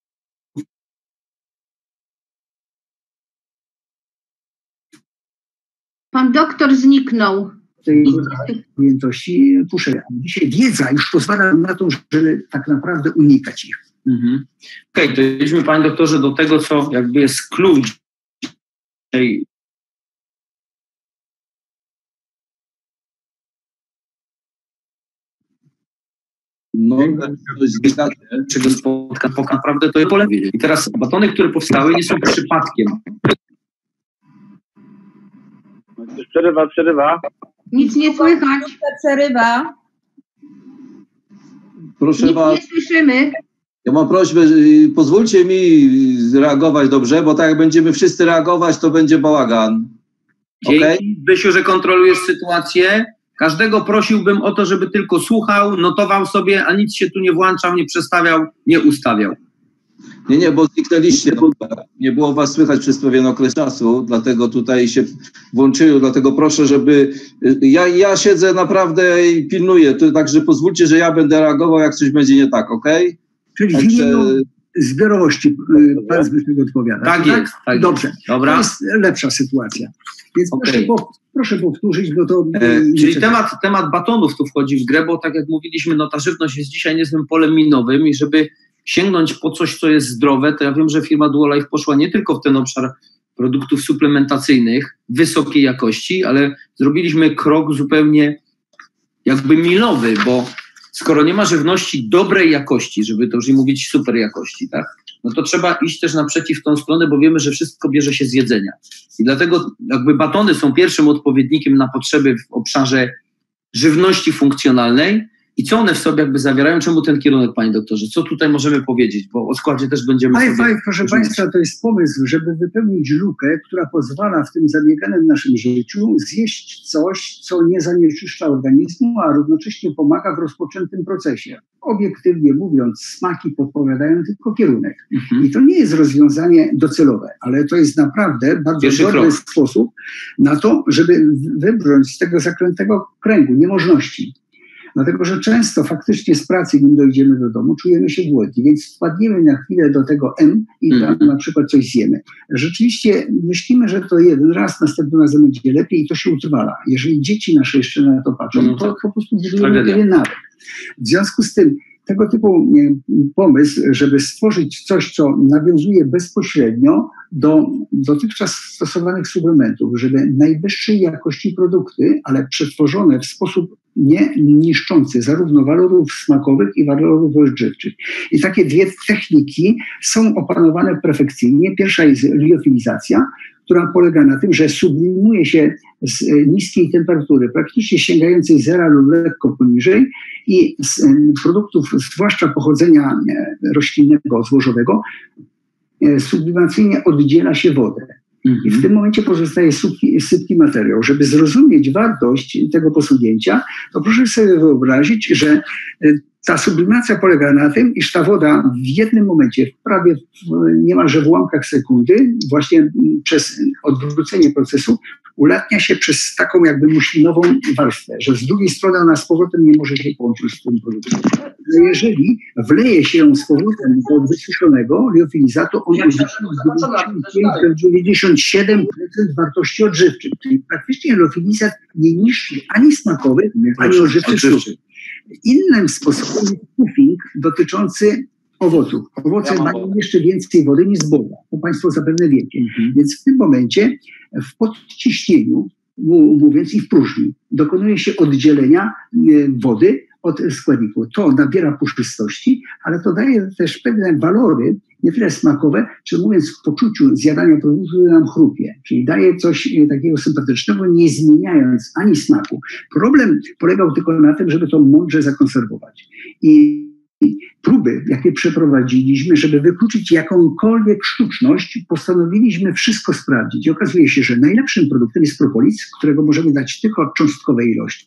Pan doktor zniknął. tej objętości puszek. Dzisiaj wiedza już pozwala na to, żeby tak naprawdę unikać ich. Mhm. Okej, okay, to jedźmy, panie doktorze, do tego, co jakby jest klucz tej No, czego spotka, tak naprawdę to jest pole. I teraz batony, które powstały, nie są przypadkiem. Przerywa, przerywa. Nic nie słychać. Przerywa. Proszę Nic was, nie słyszymy. ja mam prośbę, pozwólcie mi reagować dobrze, bo tak jak będziemy wszyscy reagować, to będzie bałagan. Dzięki, Okay? Bysiu, że kontrolujesz sytuację. Każdego prosiłbym o to, żeby tylko słuchał, notował sobie, a nic się tu nie włączał, nie przestawiał, nie ustawiał. Nie, nie, bo zniknęliście. Nie było was słychać przez pewien okres czasu, dlatego tutaj się włączyłem, dlatego proszę, żeby... Ja, ja siedzę naprawdę i pilnuję, to, także pozwólcie, że ja będę reagował, jak coś będzie nie tak, okej? Okay? Czyli w imieniu zbiorowości pan Zbyszek odpowiada. Tak jest. Tak Dobrze. Jest. Dobra. To jest lepsza sytuacja. Więc Okay. proszę, po, proszę powtórzyć, bo to... E, czyli temat, temat batonów tu wchodzi w grę, bo tak jak mówiliśmy, no ta żywność jest dzisiaj niezłym polem minowym i żeby sięgnąć po coś, co jest zdrowe, to ja wiem, że firma Duolife poszła nie tylko w ten obszar produktów suplementacyjnych wysokiej jakości, ale zrobiliśmy krok zupełnie jakby milowy, bo skoro nie ma żywności dobrej jakości, żeby to już nie mówić super jakości, tak, no to trzeba iść też naprzeciw w tą stronę, bo wiemy, że wszystko bierze się z jedzenia. I dlatego jakby batony są pierwszym odpowiednikiem na potrzeby w obszarze żywności funkcjonalnej. I co one w sobie jakby zawierają? Czemu ten kierunek, panie doktorze? Co tutaj możemy powiedzieć? Bo o składzie też będziemy High sobie... five, proszę Państwa, to jest pomysł, żeby wypełnić lukę, która pozwala w tym zabieganym naszym życiu zjeść coś, co nie zanieczyszcza organizmu, a równocześnie pomaga w rozpoczętym procesie. Obiektywnie mówiąc, smaki podpowiadają tylko kierunek. Mhm. I to nie jest rozwiązanie docelowe, ale to jest naprawdę bardzo Pierwszy dobry krok. sposób na to, żeby wybrnąć z tego zaklętego kręgu niemożności. Dlatego, że często faktycznie z pracy, nim dojdziemy do domu, czujemy się głodni, więc wpadniemy na chwilę do tego M i tam Mhm. na przykład coś zjemy. Rzeczywiście myślimy, że to jeden raz, następnym razem będzie lepiej i to się utrwala. Jeżeli dzieci nasze jeszcze na to patrzą, No to tak. po prostu budujemy Tragedia. pewien nawyk. W związku z tym tego typu e, pomysł, żeby stworzyć coś, co nawiązuje bezpośrednio do dotychczas stosowanych suplementów, żeby najwyższej jakości produkty, ale przetworzone w sposób nie niszczący zarówno walorów smakowych i walorów odżywczych. I takie dwie techniki są opanowane perfekcyjnie. Pierwsza jest liofilizacja, która polega na tym, że sublimuje się z niskiej temperatury, praktycznie sięgającej zera lub lekko poniżej i z produktów, zwłaszcza pochodzenia roślinnego, złożowego, sublimacyjnie oddziela się wodę. Mhm. I w tym momencie pozostaje sypki, sypki materiał. Żeby zrozumieć wartość tego posunięcia, to proszę sobie wyobrazić, że ta sublimacja polega na tym, iż ta woda w jednym momencie, prawie w niemalże w ułamkach sekundy, właśnie przez odwrócenie procesu, ulatnia się przez taką jakby muślinową warstwę, że z drugiej strony ona z powrotem nie może się połączyć z tym produktem. Jeżeli wleje się ją z powrotem do wysuszonego liofilizatu, on uzyskuje dziewięćdziesiąt pięć do dziewięćdziesięciu siedmiu procent wartości odżywczych. Czyli praktycznie liofilizat nie niszczy ani smakowych, ani odżywczych substancji. Innym sposobem jest puffing dotyczący owoców. Owoce Ja mają jeszcze więcej wody niż zboża. To Państwo zapewne wiecie. Mhm. Więc w tym momencie w podciśnieniu, mówiąc i w próżni, dokonuje się oddzielenia wody od składników. To nabiera puszystości, ale to daje też pewne walory, nie tyle smakowe, czy mówiąc w poczuciu zjadania produktu nam chrupie. Czyli daje coś takiego sympatycznego, nie zmieniając ani smaku. Problem polegał tylko na tym, żeby to mądrze zakonserwować. I próby, jakie przeprowadziliśmy, żeby wykluczyć jakąkolwiek sztuczność, postanowiliśmy wszystko sprawdzić. I okazuje się, że najlepszym produktem jest propolis, którego możemy dać tylko cząstkowe ilości.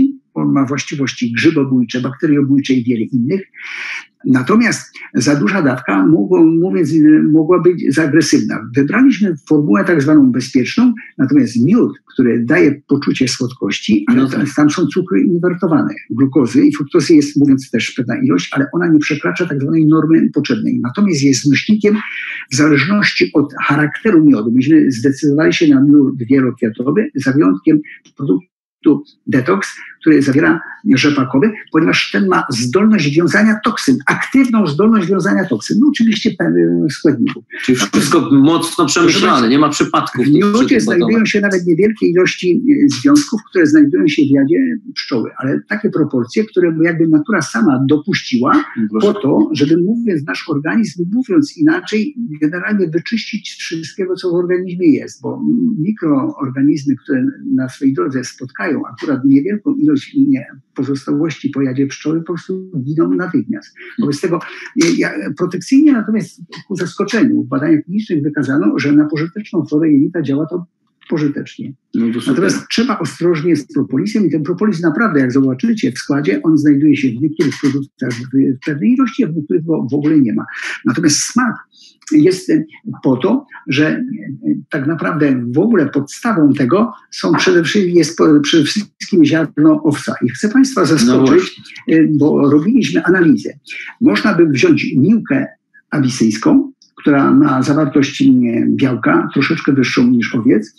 On ma właściwości grzybobójcze, bakteriobójcze i wiele innych. Natomiast za duża dawka mogło, mówiąc, mogła być za agresywna. Wybraliśmy formułę tak zwaną bezpieczną, natomiast miód, który daje poczucie słodkości, ale tam, tam są cukry inwertowane. Glukozy i fruktozy jest, mówiąc też pewna ilość, ale ona nie przekracza tak zwanej normy potrzebnej. Natomiast jest nośnikiem w zależności od charakteru miodu. Myśmy zdecydowali się na miód wielokwiatowy, za wyjątkiem produktu tu detoks, który zawiera rzepakowy, ponieważ ten ma zdolność wiązania toksyn, aktywną zdolność wiązania toksyn, no oczywiście pewnych składników. Czyli wszystko mocno przemyślane, nie ma przypadków. W miodzie znajdują się nawet niewielkie ilości związków, które znajdują się w jadzie pszczoły, ale takie proporcje, które jakby natura sama dopuściła po to, żeby mówiąc nasz organizm, mówiąc inaczej, generalnie wyczyścić wszystkiego, co w organizmie jest, bo mikroorganizmy, które na swojej drodze spotkają akurat niewielką ilość nie, pozostałości po jadzie pszczoły, po prostu giną natychmiast. Wobec tego ja, protekcyjnie, natomiast ku zaskoczeniu w badaniach klinicznych wykazano, że na pożyteczną florę jelita działa to pożytecznie. No natomiast trzeba ostrożnie z propolisem i ten propolis naprawdę, jak zobaczycie w składzie, on znajduje się w niektórych produktach w pewnej ilości, a w niektórych w ogóle nie ma. Natomiast smak jest po to, że tak naprawdę w ogóle podstawą tego są przede wszystkim, jest przede wszystkim ziarno owsa. I chcę Państwa zaskoczyć, no bo robiliśmy analizę. Można by wziąć miłkę abisyjską, która ma zawartość białka troszeczkę wyższą niż owiec,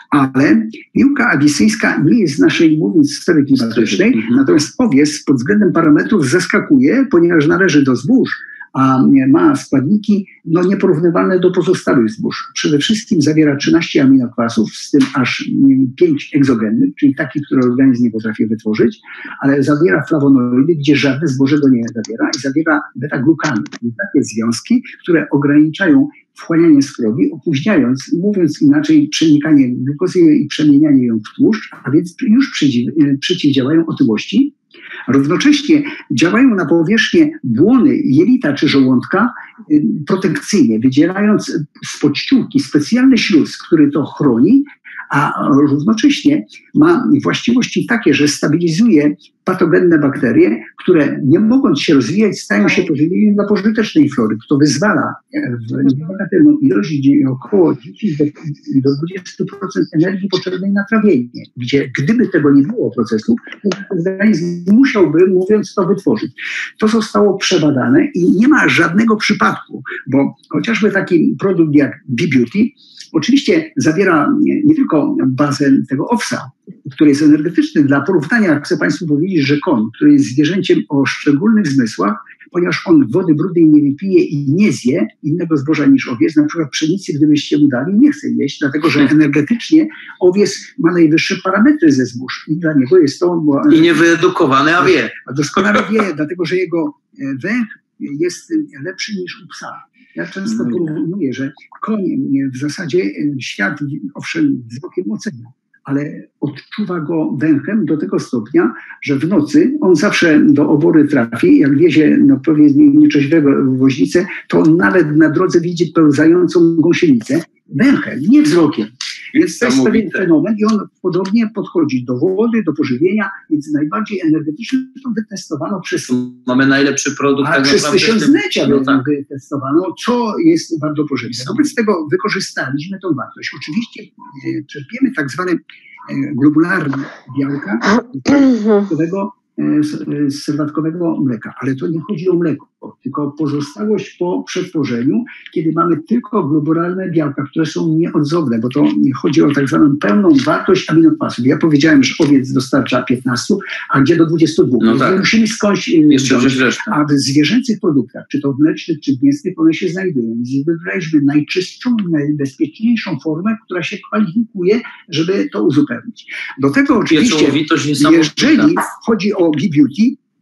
ale miłka abisyjska nie jest z naszej, mówiąc, sfery klimatycznej, mhm. natomiast owiec pod względem parametrów zaskakuje, ponieważ należy do zbóż, a ma składniki no, nieporównywalne do pozostałych zbóż. Przede wszystkim zawiera trzynaście aminokwasów, z tym aż pięć egzogennych, czyli takich, które organizm nie potrafi wytworzyć, ale zawiera flawonoidy, gdzie żadne zboże go nie zawiera i zawiera beta-glukany, czyli takie związki, które ograniczają wchłanianie skrobi, opóźniając, mówiąc inaczej, przenikanie glukozy i przemienianie ją w tłuszcz, a więc już przeciwdziałają otyłości. Równocześnie działają na powierzchnię błony jelita czy żołądka protekcyjnie, wydzielając z podściółki specjalny śluz, który to chroni, a równocześnie ma właściwości takie, że stabilizuje patogenne bakterie, które nie mogąc się rozwijać, stają się pożywieniem dla pożytecznej flory, to wyzwala w niebagatelną ilość, gdzie około dziesięć do dwudziestu procent energii potrzebnej na trawienie, gdzie gdyby tego nie było procesu, to organizm musiałby, mówiąc, to wytworzyć. To zostało przebadane i nie ma żadnego przypadku, bo chociażby taki produkt jak B-Beauty oczywiście zawiera nie, nie tylko bazę tego owsa, który jest energetyczny. Dla porównania chcę Państwu powiedzieć, że koń, który jest zwierzęciem o szczególnych zmysłach, ponieważ on wody brudnej nie wypije i nie zje innego zboża niż owiec, na przykład pszenicy, gdybyście mu dali, nie chce jeść, dlatego że energetycznie owiec ma najwyższe parametry ze zbóż i dla niego jest to... Bo, I niewyedukowany, a wie. A doskonale wie, dlatego że jego węch jest lepszy niż u psa. Ja często porównuję, że koń w zasadzie świat, owszem, wzrokiem ocenia, ale odczuwa go węchem do tego stopnia, że w nocy on zawsze do obory trafi, jak wiezie no, powiedzmy nieczeźwego woźnicę, to on nawet na drodze widzi pełzającą gąsienicę węchem, nie wzrokiem. Więc to jest pewien fenomen i on podobnie podchodzi do wody, do pożywienia, więc najbardziej energetyczny to wytestowano przez... Mamy najlepszy produkt. A tak przez tysiąclecia no tak. wytestowano, co jest bardzo pożyteczne. Wobec tego wykorzystaliśmy tą wartość. Oczywiście e, czerpiemy tak zwane e, globularne białka tego z serwatkowego mleka. Ale to nie chodzi o mleko, tylko pozostałość po przetworzeniu, kiedy mamy tylko globularne białka, które są nieodzowne, bo to chodzi o tak zwaną pełną wartość aminokwasów. Ja powiedziałem, że owiec dostarcza piętnaście, a gdzie do dwudziestu dwóch. No tak. Musimy skądś jeszcze wziąć, a w zwierzęcych produktach, czy to w mlecznych, czy w mięsnych, one się znajdują. Więc wybraliśmy najczystszą, najbezpieczniejszą formę, która się kwalifikuje, żeby to uzupełnić. Do tego oczywiście, jeżeli chodzi o B-Beauty,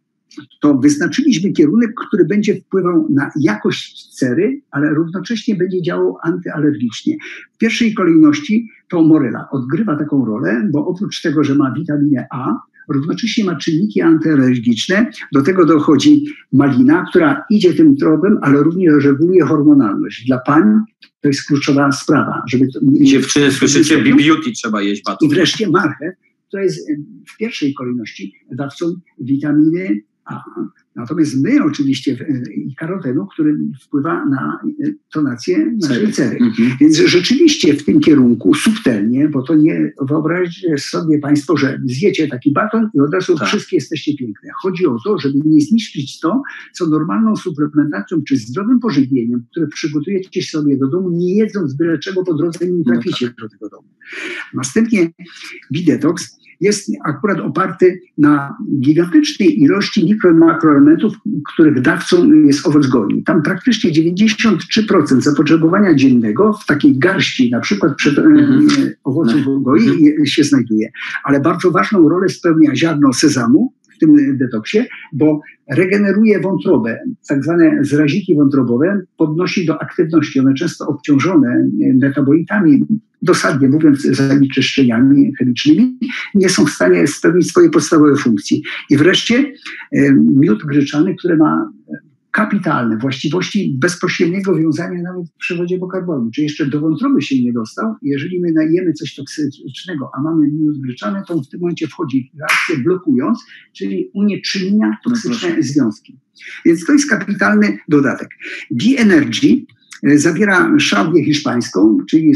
to wyznaczyliśmy kierunek, który będzie wpływał na jakość cery, ale równocześnie będzie działał antyalergicznie. W pierwszej kolejności to moryla odgrywa taką rolę, bo oprócz tego, że ma witaminę A, równocześnie ma czynniki antyalergiczne. Do tego dochodzi malina, która idzie tym tropem, ale również reguluje hormonalność. Dla pań to jest kluczowa sprawa. Żeby to, dziewczyny, słyszycie, beauty trzeba jeść bardzo. I wreszcie marchew, to jest w pierwszej kolejności dawcą witaminy A. Natomiast my oczywiście i karotenu, który wpływa na tonację naszej cery. Mhm. Więc rzeczywiście w tym kierunku subtelnie, bo to nie wyobraźcie sobie Państwo, że zjecie taki baton i od razu tak. Wszystkie jesteście piękne. Chodzi o to, żeby nie zniszczyć to, co normalną suplementacją czy zdrowym pożywieniem, które przygotujecie sobie do domu, nie jedząc byle czego po drodze, nie traficie no tak. do tego domu. Następnie Bidetox jest akurat oparty na gigantycznej ilości mikro- i makroelementów, których dawcą jest owoc goi. Tam praktycznie dziewięćdziesiąt trzy procent zapotrzebowania dziennego w takiej garści, na przykład przed, mm-hmm. owoców goi mm-hmm. się znajduje. Ale bardzo ważną rolę spełnia ziarno sezamu w tym detoksie, bo regeneruje wątrobę, tak zwane zraziki wątrobowe, podnosi do aktywności. One często obciążone metabolitami, dosadnie mówiąc zanieczyszczeniami chemicznymi, nie są w stanie spełnić swojej podstawowej funkcji. I wreszcie miód gryczany, który ma kapitalne właściwości bezpośredniego wiązania nawet w przewodzie pokarmowym. Czy jeszcze do wątroby się nie dostał? Jeżeli my najemy coś toksycznego, a mamy miód gryczany, to w tym momencie wchodzi reakcję blokując, czyli unieczynnia toksyczne no związki. Więc to jest kapitalny dodatek. B-Energy zawiera szałwię hiszpańską, czyli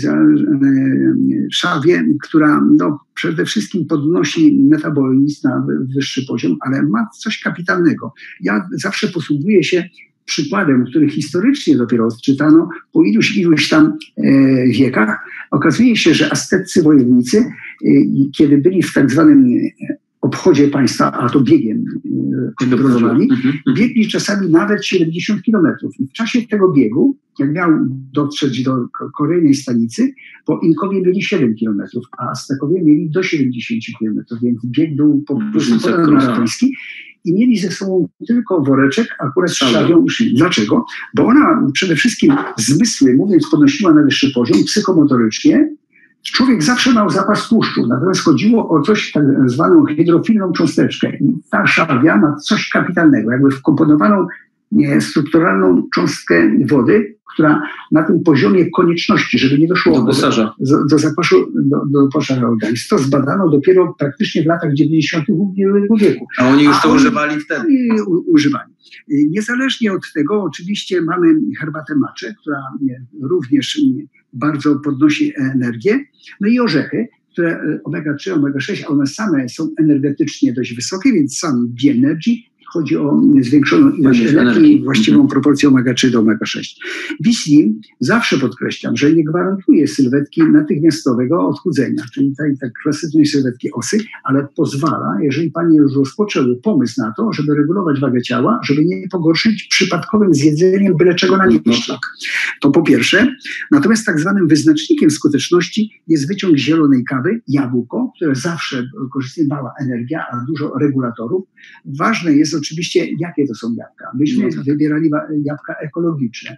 szałwię, która no, przede wszystkim podnosi metabolizm na wyższy poziom, ale ma coś kapitalnego. Ja zawsze posługuję się przykładem, który historycznie dopiero odczytano po iluś, iluś tam e, wiekach. Okazuje się, że asceccy wojownicy, e, kiedy byli w tak zwanym obchodzie państwa, a to biegiem kontrolowali, biegli czasami nawet siedemdziesiąt kilometrów. I w czasie tego biegu, jak miał dotrzeć do kolejnej stanicy, bo Inkowie mieli siedem kilometrów, a Aztekowie mieli do siedemdziesiąt kilometrów, więc bieg był po prostu maratoński. I mieli ze sobą tylko woreczek, akurat z szałwią uszli. Dlaczego? Bo ona przede wszystkim zmysły, mówiąc, podnosiła na wyższy poziom psychomotorycznie. Człowiek zawsze miał zapas tłuszczu, natomiast chodziło o coś tak zwaną hydrofilną cząsteczkę. I ta szałwia ma coś kapitalnego, jakby wkomponowaną nie, strukturalną cząstkę wody, która na tym poziomie konieczności, żeby nie doszło do, do, do zapasu, do, do poszarza organizmu. To zbadano dopiero praktycznie w latach dziewięćdziesiątych ubiegłego wieku. A oni już to A używali oni, wtedy? Oni u, używali. Niezależnie od tego, oczywiście mamy herbatę matcha, która również bardzo podnosi energię, no i orzechy, które omega trzy, omega sześć, a one same są energetycznie dość wysokie, więc sam B-Energy chodzi o zwiększoną ilość energii i właściwą mm-hmm. proporcję omega trzy do omega sześć. B-Slim zawsze podkreślam, że nie gwarantuje sylwetki natychmiastowego odchudzenia, czyli tej tak klasycznej sylwetki osy, ale pozwala, jeżeli Panie już rozpoczęły pomysł na to, żeby regulować wagę ciała, żeby nie pogorszyć przypadkowym zjedzeniem byle czego na nieślak. To po pierwsze. Natomiast tak zwanym wyznacznikiem skuteczności jest wyciąg zielonej kawy, jabłko, które zawsze korzystnie mała energia, a dużo regulatorów. Ważne jest oczywiście, jakie to są jabłka. Myśmy no tak. wybierali jabłka ekologiczne.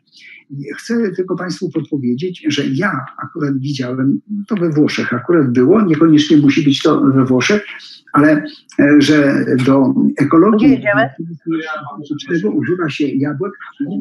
Chcę tylko Państwu podpowiedzieć, że ja akurat widziałem, to we Włoszech akurat było, niekoniecznie musi być to we Włoszech, ale że do ekologii czego używa się jabłek,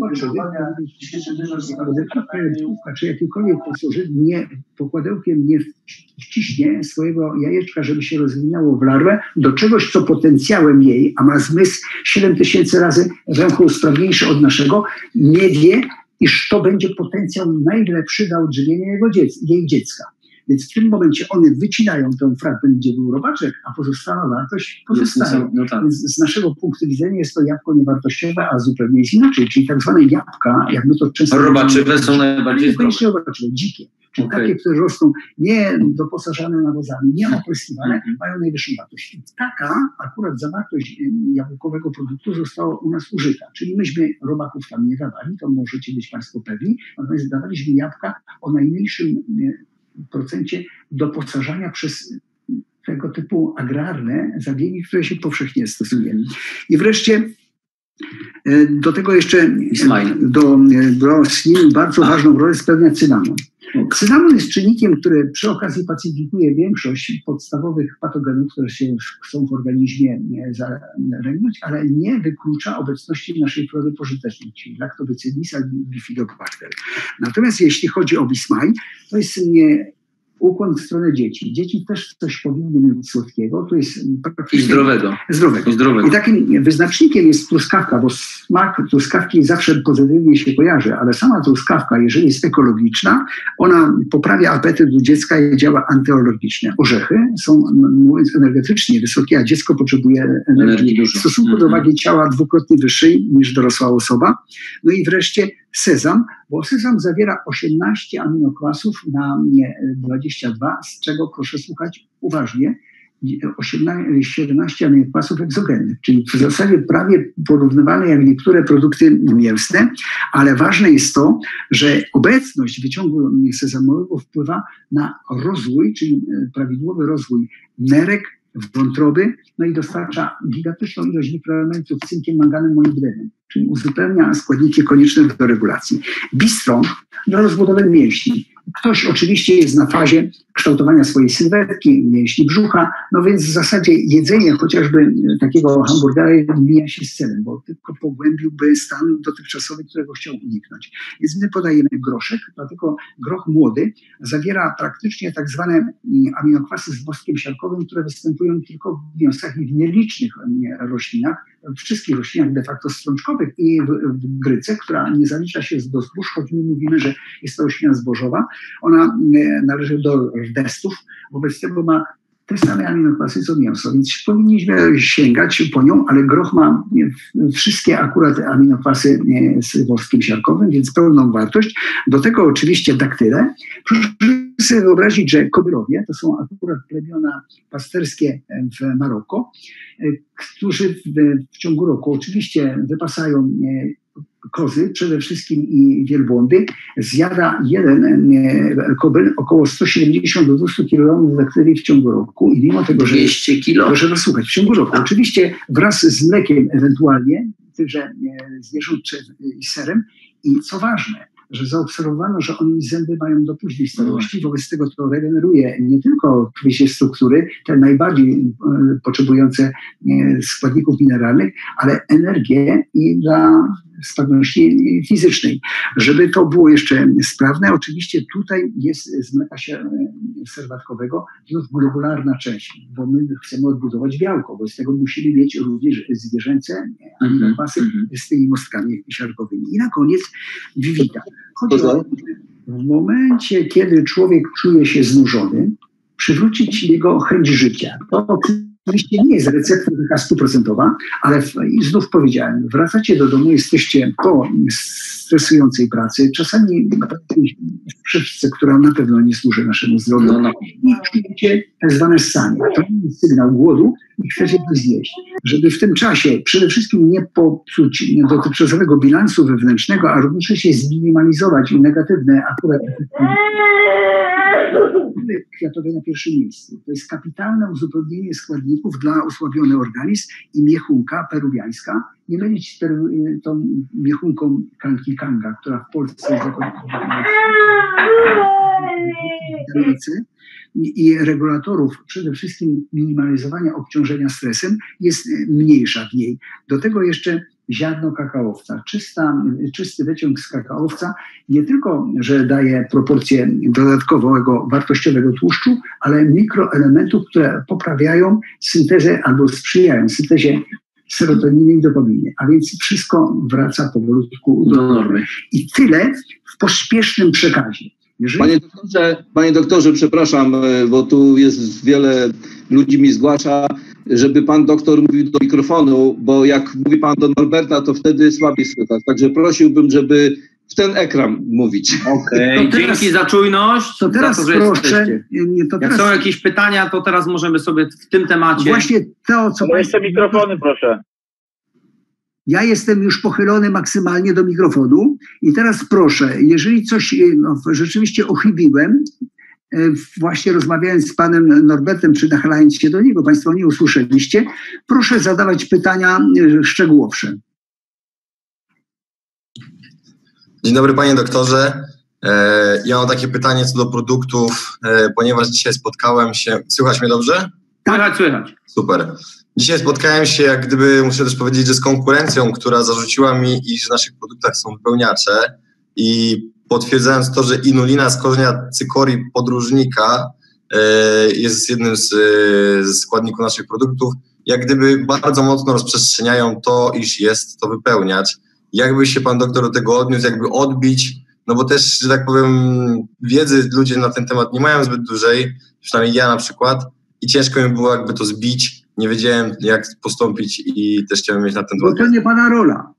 czy jakikolwiek pasożyt nie pokładełkiem nie wciśnie swojego jajeczka, żeby się rozwinęło w larwę, do czegoś, co potencjałem jej, a ma zmysł siedem tysięcy razy węchu sprawniejszy od naszego, nie wie, iż to będzie potencjał najlepszy dla odżywienia jego dziec- jej dziecka. Więc w tym momencie one wycinają ten fragment, gdzie był robaczek, a pozostała wartość pozostaje. No tak. Więc z naszego punktu widzenia jest to jabłko niewartościowe, a zupełnie jest inaczej. Czyli tak zwane jabłka, jakby to często... Robaczywe są najbardziej zdrowe. Niekoniecznie robaczywe, dzikie. Czyli okay. takie, które rosną nie doposażane nawozami, nie opryskiwane, mm-hmm. mają najwyższą wartość. I taka akurat zawartość jabłkowego produktu została u nas użyta. Czyli myśmy robaków tam nie dawali, to możecie być Państwo pewni, natomiast dawaliśmy jabłka o najmniejszym procencie doposażania przez tego typu agrarne zabiegi, które się powszechnie stosuje. I wreszcie do tego jeszcze do, do Slim bardzo A. ważną rolę spełnia cynamon. Cynamon jest czynnikiem, który przy okazji pacyfikuje większość podstawowych patogenów, które się chcą w organizmie zareagować, ale nie wyklucza obecności naszej flody pożytecznej, czyli Lactobacillus bifidobacter. Natomiast jeśli chodzi o Bismaj, to jest nie ukłon w stronę dzieci. Dzieci też coś powinny mieć słodkiego. To jest I zdrowego. Zdrowego. I zdrowego. I takim wyznacznikiem jest truskawka, bo smak truskawki zawsze pozytywnie się kojarzy, ale sama truskawka, jeżeli jest ekologiczna, ona poprawia apetyt u dziecka i działa antyalergicznie. Orzechy są, mówiąc energetycznie, wysokie, a dziecko potrzebuje energii, energii w stosunku mm-hmm. do wagi ciała dwukrotnie wyższej niż dorosła osoba. No i wreszcie sezam, bo sezam zawiera osiemnaście aminokwasów na dwadzieścia dwa, z czego, proszę słuchać uważnie, siedemnaście aminokwasów egzogennych, czyli w zasadzie prawie porównywalne jak niektóre produkty mięsne, ale ważne jest to, że obecność wyciągu sezamowego wpływa na rozwój, czyli prawidłowy rozwój nerek, wątroby, no i dostarcza gigantyczną ilość mikroelementów cynkiem, manganem, molibdenem, czyli uzupełnia składniki konieczne do regulacji. Bistrong dla rozbudowy mięśni. Ktoś oczywiście jest na fazie kształtowania swojej sylwetki, mięśni brzucha, no więc w zasadzie jedzenie chociażby takiego hamburgera mija się z celem, bo tylko pogłębiłby stan dotychczasowy, którego chciał uniknąć. Więc my podajemy groszek, dlatego groch młody zawiera praktycznie tak zwane aminokwasy z woskiem siarkowym, które występują tylko w mięsach i w nielicznych roślinach, w wszystkich roślinach de facto strączkowych i w, w gryce, która nie zalicza się do zbóż, choć my mówimy, że jest to roślina zbożowa. Ona należy do rdestów, wobec tego ma te same aminokwasy co mięso, więc powinniśmy sięgać po nią, ale groch ma wszystkie akurat aminokwasy z woskiem siarkowym, więc pełną wartość. Do tego oczywiście daktyle. Proszę sobie wyobrazić, że kobylowie, to są akurat plemiona pasterskie w Maroko, którzy w, w ciągu roku oczywiście wypasają kozy, przede wszystkim i wielbłądy, zjada jeden kobyl około sto siedemdziesiąt do dwustu kilogramów bakterii w ciągu roku i mimo tego, że... dwieście kilo? Proszę posłuchać, w ciągu roku. Oczywiście wraz z mlekiem ewentualnie, tychże zwierząt i serem i co ważne, że zaobserwowano, że oni zęby mają do późnej starości, wobec tego to regeneruje nie tylko oczywiście struktury, te najbardziej e, potrzebujące e, składników mineralnych, ale energię i dla sprawności fizycznej. Żeby to było jeszcze sprawne, oczywiście tutaj jest z mleka serwatkowego globularna część, bo my chcemy odbudować białko, bo z tego musimy mieć również zwierzęce aminokwasy mm-hmm. z tymi mostkami siarkowymi. I na koniec Vivita. Chodzi o, w momencie, kiedy człowiek czuje się znużony, przywrócić jego chęć życia. To oczywiście nie jest recepta taka stuprocentowa, ale w, i znów powiedziałem, wracacie do domu, jesteście po stresującej pracy, czasami w przyczce, która na pewno nie służy naszemu zdrowiu, no, no. i czujecie tak zwane ssanie. To jest sygnał głodu i chcecie to zjeść. Żeby w tym czasie przede wszystkim nie popsuć dotychczasowego bilansu wewnętrznego, a równocześnie zminimalizować negatywne akurat kwiatowe na pierwszym miejscu. To jest kapitalne uzupełnienie składników dla osłabiony organizm i miechunka peruwiańska. Nie mylić tą miechunką kankikanga, która w Polsce jest i regulatorów, przede wszystkim minimalizowania obciążenia stresem, jest mniejsza w niej. Do tego jeszcze ziarno kakaowca. Czysta, czysty wyciąg z kakaowca nie tylko, że daje proporcję dodatkowego wartościowego tłuszczu, ale mikroelementów, które poprawiają syntezę albo sprzyjają syntezie serotoniny i dopaminy. A więc wszystko wraca powolutku do normy. I tyle w pospiesznym przekazie. Jeżeli... Panie doktorze, panie doktorze, przepraszam, bo tu jest wiele ludzi mi zgłasza, żeby pan doktor mówił do mikrofonu, bo jak mówi pan do Norberta, to wtedy słabiej słychać. Także prosiłbym, żeby w ten ekran mówić. Okej, okay. Dzięki za czujność. To teraz za to, że proszę. Nie, to teraz... Jak są jakieś pytania, to teraz możemy sobie w tym temacie... Właśnie to, co... No jeszcze mikrofony, proszę. Ja jestem już pochylony maksymalnie do mikrofonu i teraz proszę, jeżeli coś no, rzeczywiście ochybiłem, właśnie rozmawiając z panem Norbertem, czy nachylając się do niego, państwo nie usłyszeliście, proszę zadawać pytania szczegółowsze. Dzień dobry panie doktorze. Ja mam takie pytanie co do produktów, ponieważ dzisiaj spotkałem się... Słychać mnie dobrze? Słychać, słychać. Super. Dzisiaj spotkałem się, jak gdyby, muszę też powiedzieć, że z konkurencją, która zarzuciła mi, iż w naszych produktach są wypełniacze i potwierdzając to, że inulina z korzenia cykorii podróżnika jest jednym z, z składników naszych produktów, jak gdyby bardzo mocno rozprzestrzeniają to, iż jest to wypełniacz. Jakby się pan doktor do tego odniósł, jakby odbić, no bo też, że tak powiem, wiedzy ludzie na ten temat nie mają zbyt dużej, przynajmniej ja na przykład, i ciężko mi było jakby to zbić, nie wiedziałem jak postąpić i też chciałem mieć na ten temat. Bo to nie pana rola.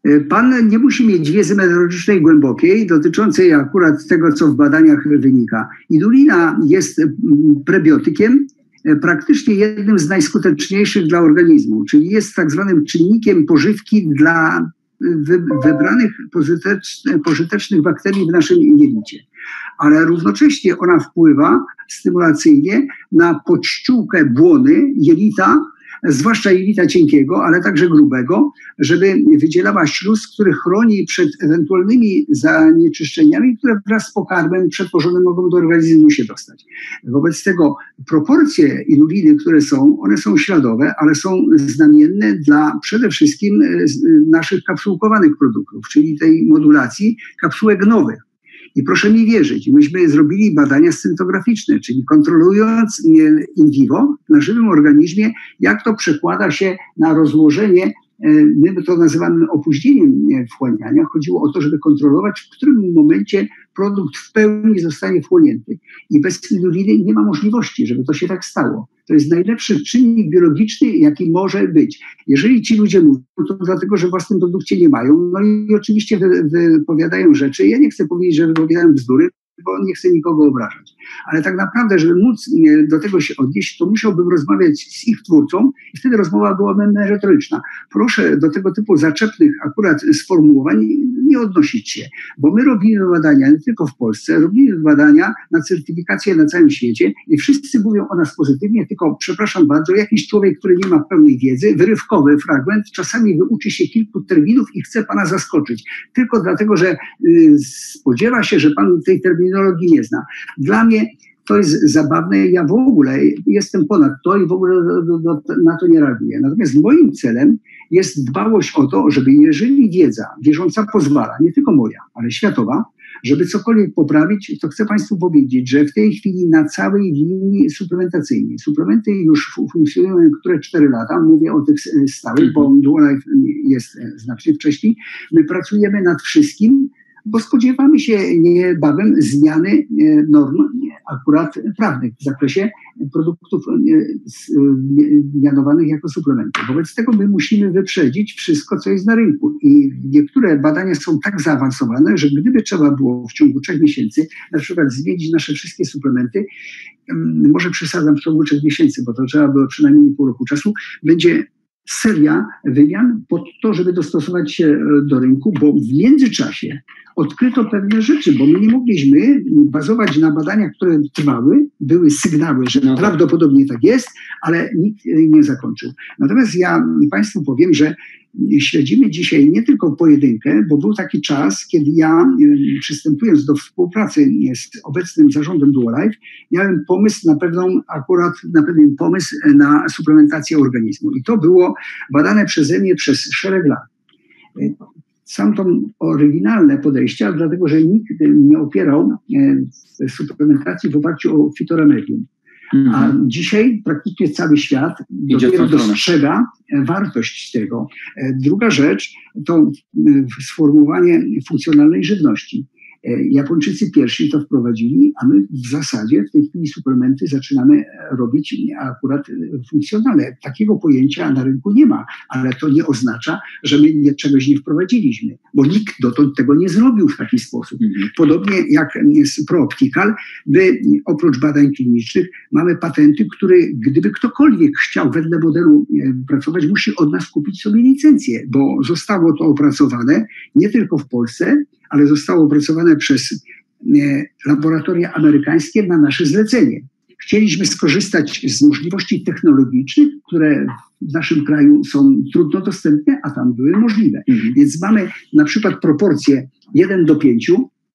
Pan nie musi mieć wiedzy metodologicznej głębokiej dotyczącej akurat tego, co w badaniach wynika. Inulina jest prebiotykiem, praktycznie jednym z najskuteczniejszych dla organizmu, czyli jest tak zwanym czynnikiem pożywki dla wy, wybranych pożytecznych, pożytecznych bakterii w naszym jelicie. Ale równocześnie ona wpływa stymulacyjnie na podściółkę błony jelita, zwłaszcza jelita cienkiego, ale także grubego, żeby wydzielała śluz, który chroni przed ewentualnymi zanieczyszczeniami, które wraz z pokarmem przetworzonym mogą do organizmu się dostać. Wobec tego proporcje inuliny, które są, one są śladowe, ale są znamienne dla przede wszystkim naszych kapsułkowanych produktów, czyli tej modulacji kapsułek nowych. I proszę mi wierzyć, myśmy zrobili badania scintograficzne, czyli kontrolując in vivo na żywym organizmie, jak to przekłada się na rozłożenie, my to nazywamy opóźnieniem wchłaniania. Chodziło o to, żeby kontrolować, w którym momencie produkt w pełni zostanie wchłonięty. I bez inuliny nie ma możliwości, żeby to się tak stało. To jest najlepszy czynnik biologiczny, jaki może być. Jeżeli ci ludzie mówią, to dlatego, że w własnym produkcie nie mają, no i oczywiście wy, wypowiadają rzeczy. Ja nie chcę powiedzieć, że wypowiadają bzdury, bo nie chcę nikogo obrażać. Ale tak naprawdę, żeby móc do tego się odnieść, to musiałbym rozmawiać z ich twórcą i wtedy rozmowa byłaby merytoryczna. Proszę do tego typu zaczepnych akurat sformułowań nie odnosić się, bo my robimy badania nie tylko w Polsce, robimy badania na certyfikację na całym świecie i wszyscy mówią o nas pozytywnie, tylko przepraszam bardzo, jakiś człowiek, który nie ma pełnej wiedzy, wyrywkowy fragment, czasami wyuczy się kilku terminów i chce pana zaskoczyć. Tylko dlatego, że y, spodziewa się, że pan tej terminologii nie zna. Dla mnie to jest zabawne. Ja w ogóle jestem ponad to i w ogóle do, do, na to nie reaguję. Natomiast moim celem jest dbałość o to, żeby jeżeli wiedza bieżąca pozwala, nie tylko moja, ale światowa, żeby cokolwiek poprawić, to chcę państwu powiedzieć, że w tej chwili na całej linii suplementacyjnej, suplementy już funkcjonują które cztery lata, mówię o tych stałych, bo Duolife jest znacznie wcześniej, my pracujemy nad wszystkim, bo spodziewamy się niebawem zmiany norm akurat prawnych w zakresie produktów mianowanych jako suplementy. Wobec tego my musimy wyprzedzić wszystko, co jest na rynku. I niektóre badania są tak zaawansowane, że gdyby trzeba było w ciągu trzech miesięcy na przykład zmienić nasze wszystkie suplementy, może przesadzam w ciągu trzech miesięcy, bo to trzeba było przynajmniej pół roku czasu, będzie seria wymian pod to, żeby dostosować się do rynku, bo w międzyczasie odkryto pewne rzeczy, bo my nie mogliśmy bazować na badaniach, które trwały, były sygnały, że no. prawdopodobnie tak jest, ale nikt nie zakończył. Natomiast ja państwu powiem, że śledzimy dzisiaj nie tylko pojedynkę, bo był taki czas, kiedy ja przystępując do współpracy z obecnym zarządem Duolife, miałem pomysł na pewną, akurat na pewien pomysł na suplementację organizmu. I to było badane przeze mnie przez szereg lat. Są to oryginalne podejścia, dlatego że nikt nie opierał suplementacji w oparciu o fitoremedium. Mm-hmm. A dzisiaj praktycznie cały świat dopiero dostrzega wartość tego. Druga rzecz to sformułowanie funkcjonalnej żywności. Japończycy pierwsi to wprowadzili, a my w zasadzie w tej chwili suplementy zaczynamy robić akurat funkcjonalne. Takiego pojęcia na rynku nie ma, ale to nie oznacza, że my nie, czegoś nie wprowadziliśmy, bo nikt dotąd tego nie zrobił w taki sposób. Mhm. Podobnie jak z ProOptical, my oprócz badań klinicznych mamy patenty, które gdyby ktokolwiek chciał wedle modelu pracować, musi od nas kupić sobie licencję, bo zostało to opracowane nie tylko w Polsce, ale zostało opracowane przez e, laboratoria amerykańskie na nasze zlecenie. Chcieliśmy skorzystać z możliwości technologicznych, które w naszym kraju są trudno dostępne, a tam były możliwe. Mhm. Więc mamy na przykład proporcję jeden do pięciu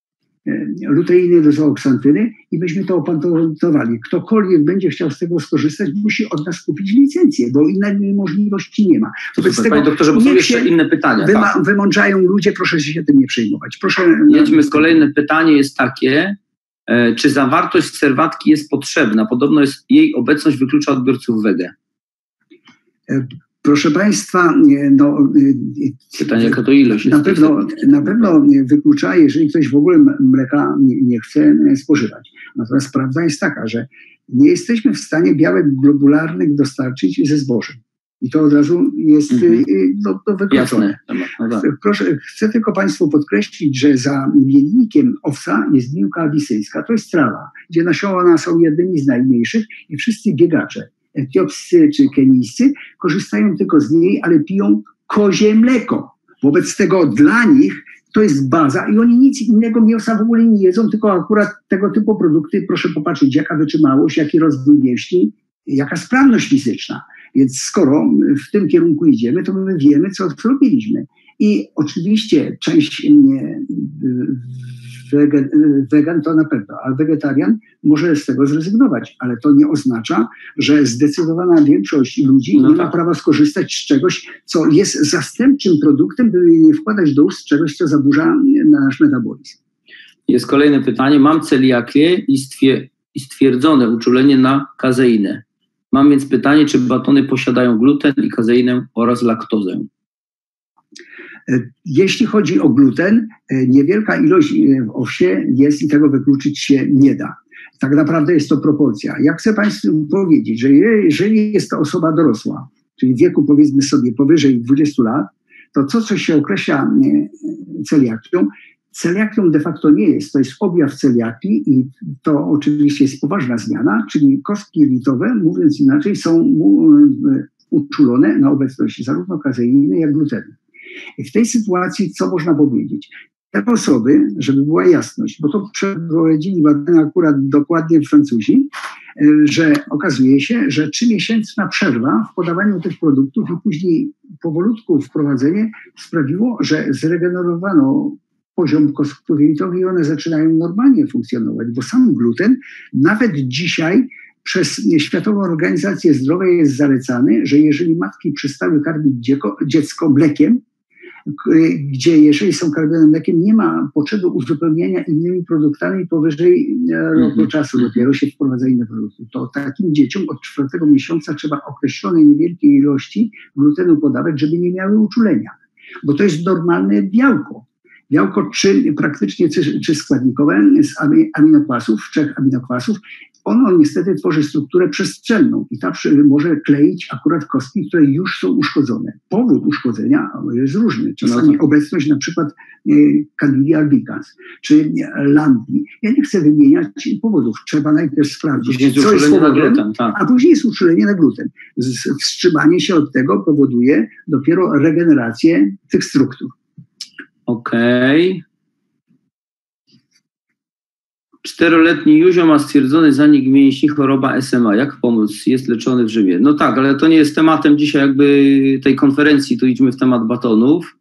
luteiny do zooksantyny i byśmy to opatentowali. Ktokolwiek będzie chciał z tego skorzystać, musi od nas kupić licencję, bo innej możliwości nie ma. Wobec tego, panie doktorze, bo są jeszcze inne pytania. Wyma- tak. Wymądrzają ludzie, proszę się tym nie przejmować. Proszę. Jedźmy, kolejne pytanie jest takie, e, czy zawartość serwatki jest potrzebna? Podobno jest jej obecność wyklucza odbiorców wege. E, Proszę Państwa, no, pytanie, jaka to ilość na pewno, na pewno wyklucza, jeżeli ktoś w ogóle mleka nie, nie chce spożywać. Natomiast prawda jest taka, że nie jesteśmy w stanie białek globularnych dostarczyć ze zbożem. I to od razu jest mhm. do, do wykluczone. No tak. Proszę, chcę tylko Państwu podkreślić, że za miennikiem owca jest miłka abisyjska. To jest trawa, gdzie nasiona są jednymi z najmniejszych i wszyscy biegacze, etiopscy czy kenijscy, korzystają tylko z niej, ale piją kozie mleko. Wobec tego dla nich to jest baza i oni nic innego mięsa w ogóle nie jedzą, tylko akurat tego typu produkty. Proszę popatrzeć, jaka wytrzymałość, jaki rozwój mięśni, jaka sprawność fizyczna. Więc skoro w tym kierunku idziemy, to my wiemy, co zrobiliśmy. I oczywiście część nie, wegan, wegan to na pewno, a wegetarian może z tego zrezygnować, ale to nie oznacza, że zdecydowana większość ludzi no nie tak. ma prawa skorzystać z czegoś, co jest zastępczym produktem, by nie wkładać do ust czegoś, co zaburza nasz metabolizm. Jest kolejne pytanie. Mam celiakię i, stwier- i stwierdzone uczulenie na kazeinę. Mam więc pytanie, czy batony posiadają gluten i kazeinę oraz laktozę? Jeśli chodzi o gluten, niewielka ilość w owsie jest i tego wykluczyć się nie da. Tak naprawdę jest to proporcja. Ja chcę Państwu powiedzieć, że jeżeli jest to osoba dorosła, czyli w wieku powiedzmy sobie powyżej dwudziestu lat, to to, co się określa celiakią, celiakią de facto nie jest. To jest objaw celiakii i to oczywiście jest poważna zmiana, czyli kostki jelitowe, mówiąc inaczej, są uczulone na obecność zarówno kazeiny, jak glutenu. I w tej sytuacji co można powiedzieć? Te osoby, żeby była jasność, bo to przeprowadzili badania akurat dokładnie Francuzi, że okazuje się, że trzymiesięczna przerwa w podawaniu tych produktów i później powolutku wprowadzenie sprawiło, że zregenerowano poziom kostków jelitowych i one zaczynają normalnie funkcjonować, bo sam gluten nawet dzisiaj przez Światową Organizację Zdrowia jest zalecany, że jeżeli matki przestały karmić dziecko, dziecko mlekiem, gdzie jeżeli są karmione mlekiem, nie ma potrzeby uzupełniania innymi produktami powyżej roku mm-hmm. czasu. Dopiero się wprowadza inne produkty. To takim dzieciom od czwartego miesiąca trzeba określonej niewielkiej ilości glutenu podawać, żeby nie miały uczulenia. Bo to jest normalne białko. Białko czy praktycznie czy, czy składnikowe z aminokwasów, trzech aminokwasów. Ono niestety tworzy strukturę przestrzenną i ta może kleić akurat kostki, które już są uszkodzone. Powód uszkodzenia jest różny. Czasami no to... obecność na przykład Candida albicans czy lambli. Ja nie chcę wymieniać powodów. Trzeba najpierw sprawdzić, co jest powodem, gluten, tak. a później jest uczulenie na gluten. Wstrzymanie się od tego powoduje dopiero regenerację tych struktur. Okej. Okay. Czteroletni Józio ma stwierdzony zanik mięśni, choroba S M A. Jak pomóc? Jest leczony w Rzymie. No tak, ale to nie jest tematem dzisiaj jakby tej konferencji. Tu idźmy w temat batonów.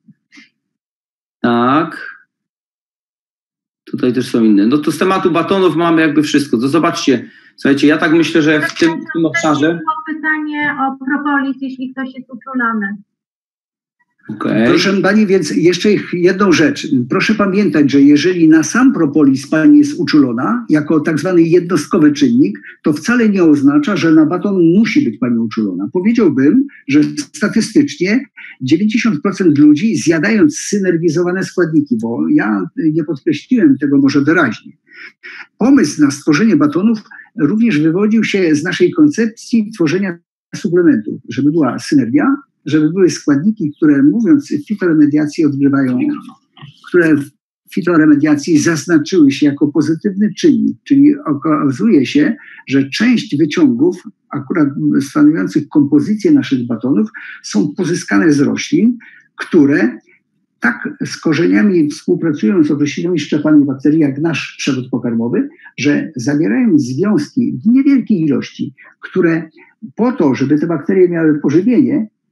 Tak. Tutaj też są inne. No to z tematu batonów mamy jakby wszystko. To zobaczcie. Słuchajcie, ja tak myślę, że w tym, w tym obszarze... Pytanie o propolis, jeśli ktoś jest uczulony. Okay. Proszę Pani, więc jeszcze jedną rzecz. Proszę pamiętać, że jeżeli na sam propolis Pani jest uczulona, jako tak zwany jednostkowy czynnik, to wcale nie oznacza, że na baton musi być Pani uczulona. Powiedziałbym, że statystycznie dziewięćdziesiąt procent ludzi zjadając synergizowane składniki, bo ja nie podkreśliłem tego może wyraźnie. Pomysł na stworzenie batonów również wywodził się z naszej koncepcji tworzenia suplementów, żeby była synergia, żeby były składniki, które mówiąc fitoremediacji odgrywają, które w fitoremediacji zaznaczyły się jako pozytywny czynnik, czyli okazuje się, że część wyciągów akurat stanowiących kompozycję naszych batonów są pozyskane z roślin, które tak z korzeniami współpracują z określonymi szczepami bakterii, jak nasz przewód pokarmowy, że zawierają związki w niewielkiej ilości, które po to, żeby te bakterie miały pożywienie,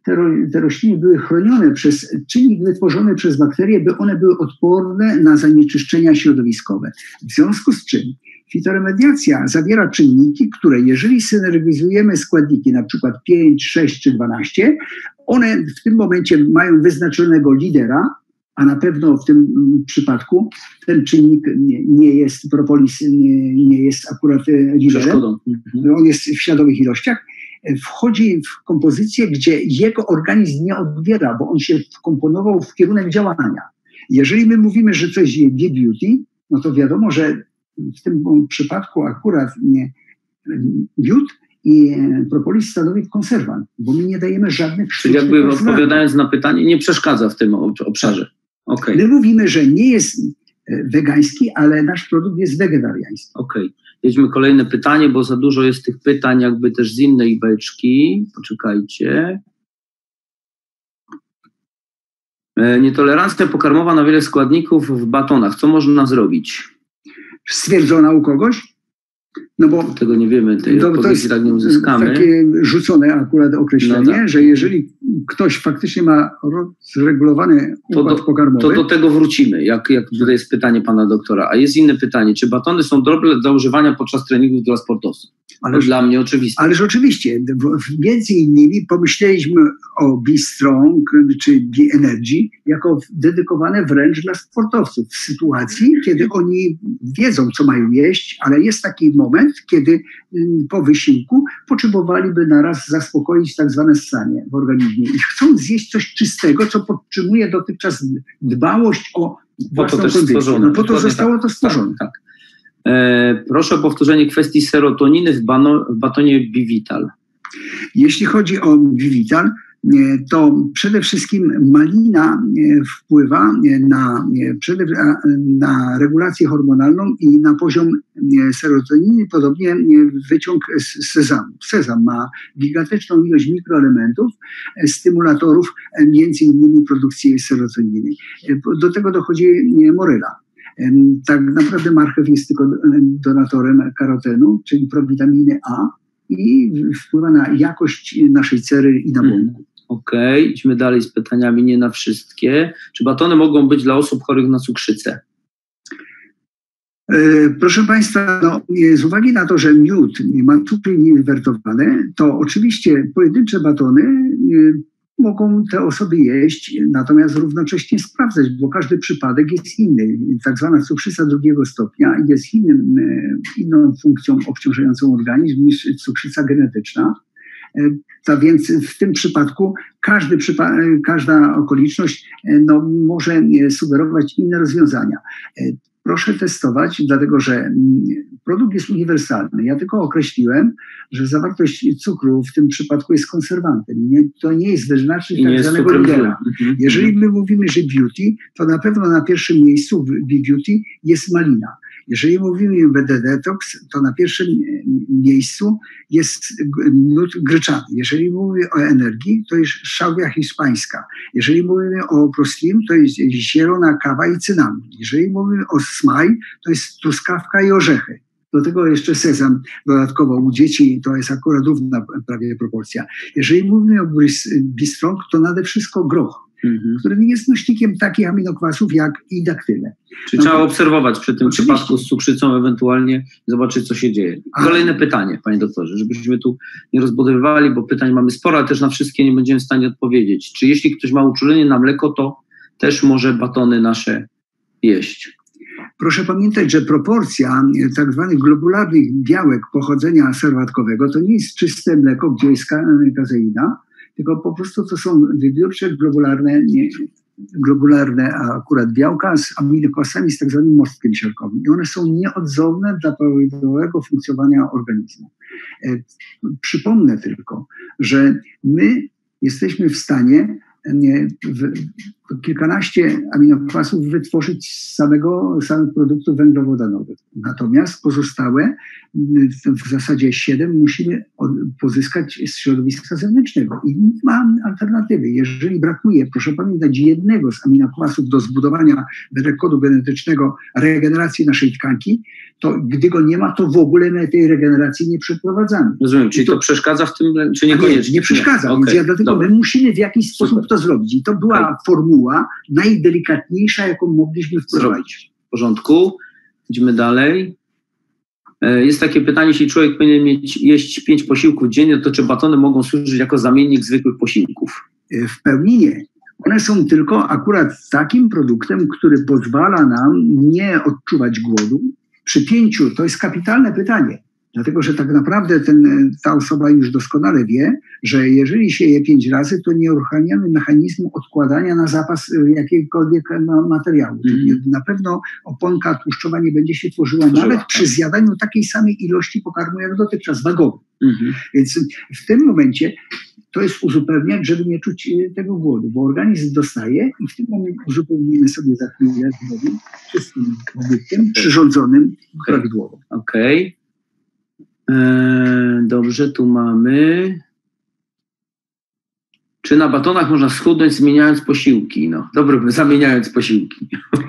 te, te rośliny były chronione przez czynnik wytworzony przez bakterie, by one były odporne na zanieczyszczenia środowiskowe. W związku z czym fitoremediacja zawiera czynniki, które jeżeli synergizujemy składniki, na przykład pięć, sześć czy dwanaście, one w tym momencie mają wyznaczonego lidera, a na pewno w tym przypadku ten czynnik nie, nie jest, propolis nie, nie jest akurat liderem, on jest w śladowych ilościach, wchodzi w kompozycję, gdzie jego organizm nie odbiera, bo on się wkomponował w kierunek działania. Jeżeli my mówimy, że coś jest B-beauty, no to wiadomo, że w tym przypadku akurat nie, miód i propolis stanowi konserwant, bo my nie dajemy żadnych... Czyli jakby odpowiadając na pytanie, nie przeszkadza w tym obszarze. Okay. My mówimy, że nie jest wegański, ale nasz produkt jest wegetariański. Okej. Okay. Jedźmy kolejne pytanie, bo za dużo jest tych pytań jakby też z innej beczki. Poczekajcie. Nietolerancja pokarmowa na wiele składników w batonach. Co można zrobić? Stwierdzono u kogoś? No bo tego nie wiemy, tej to, odpowiedzi to jest tak nie uzyskamy. Takie rzucone akurat określenie, no tak. Że jeżeli ktoś faktycznie ma zregulowany układ to do, pokarmowy... To do tego wrócimy, jak, jak tutaj jest pytanie pana doktora. A jest inne pytanie, czy batony są dobre do używania podczas treningów dla sportowców? Ależ, to dla mnie oczywiste. Ależ oczywiście. Między innymi pomyśleliśmy o Be Strong czy Be Energy jako dedykowane wręcz dla sportowców w sytuacji, kiedy oni wiedzą, co mają jeść, ale jest taki moment, kiedy po wysiłku potrzebowaliby naraz zaspokoić tak zwane ssanie w organizmie i chcą zjeść coś czystego, co podtrzymuje dotychczas dbałość o własną kondycję. No po to zostało to stworzone. Tak, tak. E, proszę o powtórzenie kwestii serotoniny w, bano, w batonie Bivital. Jeśli chodzi o Bivital, to przede wszystkim malina wpływa na, przede, na regulację hormonalną i na poziom serotoniny, podobnie wyciąg z sezamu. Sezam ma gigantyczną ilość mikroelementów, stymulatorów, między innymi produkcji serotoniny. Do tego dochodzi moryla. Tak naprawdę marchew jest tylko donatorem karotenu, czyli prowitaminy A i wpływa na jakość naszej cery i nabłonku. Okej, okay. Idźmy dalej z pytaniami, nie na wszystkie. Czy batony mogą być dla osób chorych na cukrzycę? Proszę Państwa, no, z uwagi na to, że miód ma cukry nieinwertowane, to oczywiście pojedyncze batony mogą te osoby jeść, natomiast równocześnie sprawdzać, bo każdy przypadek jest inny. Tak zwana cukrzyca drugiego stopnia jest innym, inną funkcją obciążającą organizm niż cukrzyca genetyczna. Tak więc w tym przypadku każdy przypa- każda okoliczność no, może sugerować inne rozwiązania. Proszę testować, dlatego że produkt jest uniwersalny. Ja tylko określiłem, że zawartość cukru w tym przypadku jest konserwantem. Nie, to nie jest wyznacznik tak zwanego lidera. Jeżeli my mówimy, że beauty, to na pewno na pierwszym miejscu w beauty jest malina. Jeżeli mówimy o B D Detox, to na pierwszym miejscu jest miód gryczany. Jeżeli mówimy o energii, to jest szałwia hiszpańska. Jeżeli mówimy o proslim, to jest zielona kawa i cynamon. Jeżeli mówimy o smaj, to jest truskawka i orzechy. Do tego jeszcze sezam dodatkowo u dzieci, to jest akurat równa prawie proporcja. Jeżeli mówimy o Be Strong, to nade wszystko groch, mhm. który jest nośnikiem takich aminokwasów jak i daktyle. Czyli no, trzeba obserwować przy tym oczywiście. Przypadku z cukrzycą ewentualnie, zobaczyć co się dzieje. Kolejne A. pytanie, panie doktorze, żebyśmy tu nie rozbudowywali, bo pytań mamy sporo, ale też na wszystkie nie będziemy w stanie odpowiedzieć. Czy jeśli ktoś ma uczulenie na mleko, to też może batony nasze jeść? Proszę pamiętać, że proporcja tak zwanych globularnych białek pochodzenia serwatkowego to nie jest czyste mleko, gdzie jest kazeina, tylko po prostu to są wybiórcze globularne, nie, globularne a akurat białka z aminokwasami z tak zwanym mostkiem siarkowym. I one są nieodzowne dla prawidłowego funkcjonowania organizmu. E, przypomnę tylko, że my jesteśmy w stanie nie, w, kilkanaście aminokwasów wytworzyć z samego, samych produktów węglowodanowych. Natomiast pozostałe, w zasadzie siedem, musimy pozyskać z środowiska zewnętrznego. I nie ma alternatywy. Jeżeli brakuje, proszę pamiętać, jednego z aminokwasów do zbudowania wedle kodu genetycznego regeneracji naszej tkanki, to gdy go nie ma, to w ogóle my tej regeneracji nie przeprowadzamy. Rozumiem, czyli to, to przeszkadza w tym, czy niekoniecznie? Nie, nie przeszkadza, nie. Więc Okay. ja dlatego Dobra. my musimy w jakiś sposób Super. to zrobić. I to była Okay. formuła najdelikatniejsza, jaką mogliśmy wprowadzić. W porządku. Idziemy dalej. Jest takie pytanie, jeśli człowiek powinien mieć, jeść pięć posiłków dziennie, to czy batony mogą służyć jako zamiennik zwykłych posiłków? W pełni nie. One są tylko akurat takim produktem, który pozwala nam nie odczuwać głodu. Przy pięciu to jest kapitalne pytanie. Dlatego, że tak naprawdę ten, ta osoba już doskonale wie, że jeżeli się je pięć razy, to nie uruchamiamy mechanizmu odkładania na zapas jakiegokolwiek materiału. Mm. Czyli na pewno oponka tłuszczowa nie będzie się tworzyła Tworzyła, nawet tak. przy zjadaniu takiej samej ilości pokarmu jak dotychczas, wagowy. Mm-hmm. Więc w tym momencie to jest uzupełniać, żeby nie czuć tego głodu, bo organizm dostaje i w tym momencie uzupełnimy sobie za chwilę wszystkim produktem przyrządzonym okay. prawidłowo. Okej. Okay. Dobrze, tu mamy. Czy na batonach można schudnąć zmieniając posiłki? No, dobrze, zamieniając posiłki.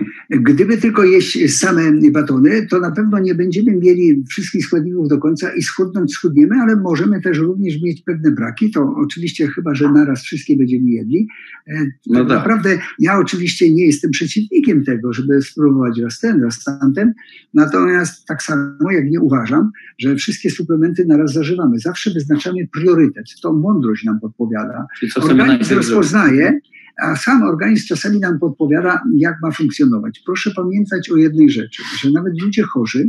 Gdyby tylko jeść same batony, to na pewno nie będziemy mieli wszystkich składników do końca i schudnąć schudniemy, ale możemy też również mieć pewne braki. To oczywiście chyba, że naraz wszystkie będziemy jedli. No tak. Naprawdę ja oczywiście nie jestem przeciwnikiem tego, żeby spróbować raz ten, raz tamten. Natomiast tak samo jak nie uważam, że wszystkie suplementy naraz zażywamy. Zawsze wyznaczamy priorytet. To mądrość nam podpowiada. Organizm rozpoznaje, a sam organizm czasami nam podpowiada, jak ma funkcjonować. Proszę pamiętać o jednej rzeczy, że nawet ludzie chorzy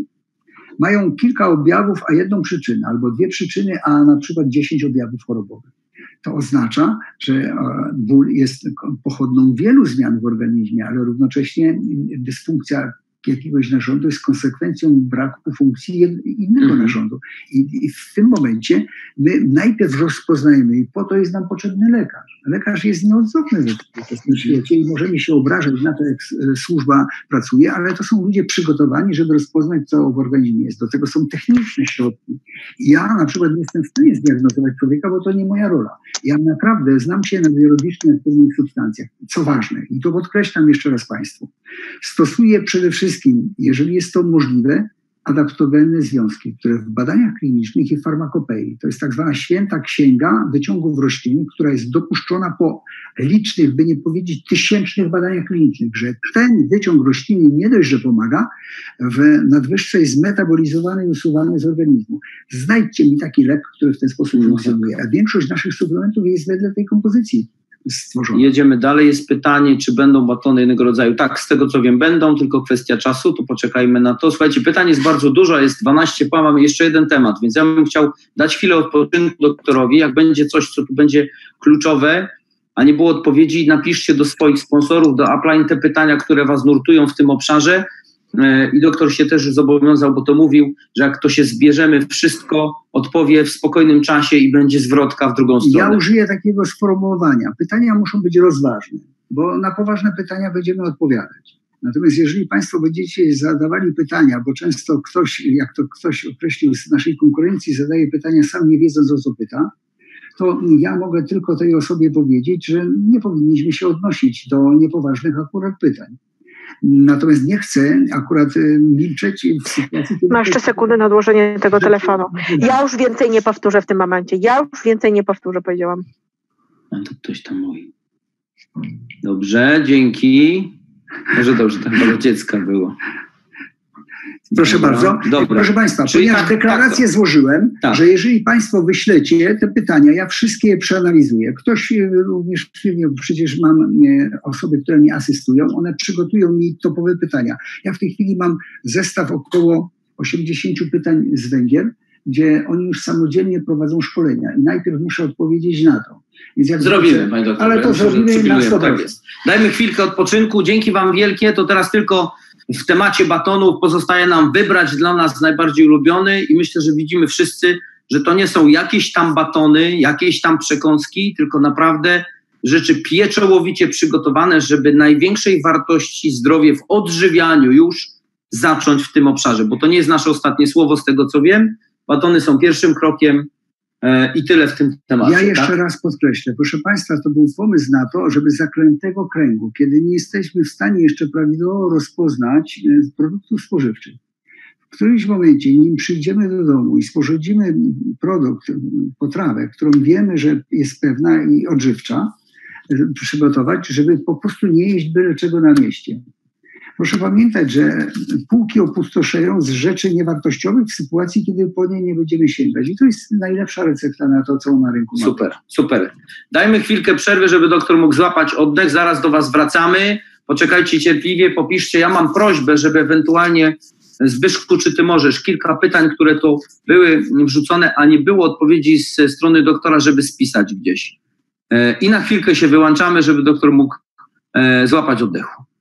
mają kilka objawów, a jedną przyczynę, albo dwie przyczyny, a na przykład dziesięć objawów chorobowych. To oznacza, że ból jest pochodną wielu zmian w organizmie, ale równocześnie dysfunkcja jakiegoś narządu jest konsekwencją braku funkcji innego mm. narządu. I, I w tym momencie my najpierw rozpoznajemy i po to jest nam potrzebny lekarz. Lekarz jest nieodzowny w tym świecie i możemy się obrażać na to, jak służba pracuje, ale to są ludzie przygotowani, żeby rozpoznać, co w organizmie jest. Do tego są techniczne środki. I ja na przykład nie jestem w stanie zdiagnozować człowieka, bo to nie moja rola. Ja naprawdę znam się na biologicznych aktywnych substancjach. Co ważne, i to podkreślam jeszcze raz Państwu, stosuję przede wszystkim, jeżeli jest to możliwe, adaptogenne związki, które w badaniach klinicznych i farmakopei, to jest tak zwana święta księga wyciągów roślin, która jest dopuszczona po licznych, by nie powiedzieć tysięcznych badaniach klinicznych, że ten wyciąg rośliny nie dość, że pomaga, w nadwyżce jest metabolizowany i usuwany z organizmu. Znajdźcie mi taki lek, który w ten sposób funkcjonuje, a większość naszych suplementów jest wedle tej kompozycji stworzone. Jedziemy dalej. Jest pytanie, czy będą batony innego rodzaju. Tak, z tego co wiem będą, tylko kwestia czasu, to poczekajmy na to. Słuchajcie, pytań jest bardzo dużo, jest dwanaście, mamy jeszcze jeden temat, więc ja bym chciał dać chwilę odpoczynku doktorowi. Jak będzie coś, co tu będzie kluczowe, a nie było odpowiedzi, napiszcie do swoich sponsorów, do upline te pytania, które was nurtują w tym obszarze. I doktor się też zobowiązał, bo to mówił, że jak to się zbierzemy, wszystko odpowie w spokojnym czasie i będzie zwrotka w drugą stronę. Ja użyję takiego sformułowania. Pytania muszą być rozważne, bo na poważne pytania będziemy odpowiadać. Natomiast jeżeli Państwo będziecie zadawali pytania, bo często ktoś, jak to ktoś określił z naszej konkurencji, zadaje pytania sam nie wiedząc, o co pyta, to ja mogę tylko tej osobie powiedzieć, że nie powinniśmy się odnosić do niepoważnych akurat pytań. Natomiast nie chcę akurat milczeć w sytuacji... Masz jeszcze sekundę na odłożenie tego telefonu. Ja już więcej nie powtórzę w tym momencie. Ja już więcej nie powtórzę, powiedziałam. A to ktoś tam mówi. Dobrze, dzięki. Może dobrze, tam do dziecka było. Proszę Dobra, bardzo. dobra. Proszę Państwa, Czyli ponieważ tak, deklarację tak, złożyłem, tak. że jeżeli Państwo wyślecie te pytania, ja wszystkie je przeanalizuję. Ktoś również w firmie, przecież mam osoby, które mi asystują, one przygotują mi topowe pytania. Ja w tej chwili mam zestaw około osiemdziesięciu pytań z Węgier, gdzie oni już samodzielnie prowadzą szkolenia i najpierw muszę odpowiedzieć na to. Więc jak zrobimy, wrócę, panie doktorze. ale to zrobimy na sto procent. Tak jest. Dajmy chwilkę odpoczynku. Dzięki Wam wielkie. To teraz tylko w temacie batonów pozostaje nam wybrać dla nas najbardziej ulubiony i myślę, że widzimy wszyscy, że to nie są jakieś tam batony, jakieś tam przekąski, tylko naprawdę rzeczy pieczołowicie przygotowane, żeby największej wartości zdrowie w odżywianiu już zacząć w tym obszarze, bo to nie jest nasze ostatnie słowo z tego, co wiem. Batony są pierwszym krokiem e, i tyle w tym temacie. Ja jeszcze tak? raz podkreślę, proszę Państwa, to był pomysł na to, żeby z zaklętego kręgu, kiedy nie jesteśmy w stanie jeszcze prawidłowo rozpoznać e, produktów spożywczych, w którymś momencie, nim przyjdziemy do domu i sporządzimy produkt, potrawę, którą wiemy, że jest pewna i odżywcza, przygotować, żeby po prostu nie jeść byle czego na mieście. Proszę pamiętać, że półki opustoszeją z rzeczy niewartościowych w sytuacji, kiedy po nie nie będziemy sięgać. I to jest najlepsza recepta na to, co na rynku mamy. Super, super. Dajmy chwilkę przerwy, żeby doktor mógł złapać oddech. Zaraz do Was wracamy. Poczekajcie cierpliwie, popiszcie. Ja mam prośbę, żeby ewentualnie Zbyszku, czy Ty możesz kilka pytań, które tu były wrzucone, a nie było odpowiedzi ze strony doktora, żeby spisać gdzieś. I na chwilkę się wyłączamy, żeby doktor mógł złapać oddechu.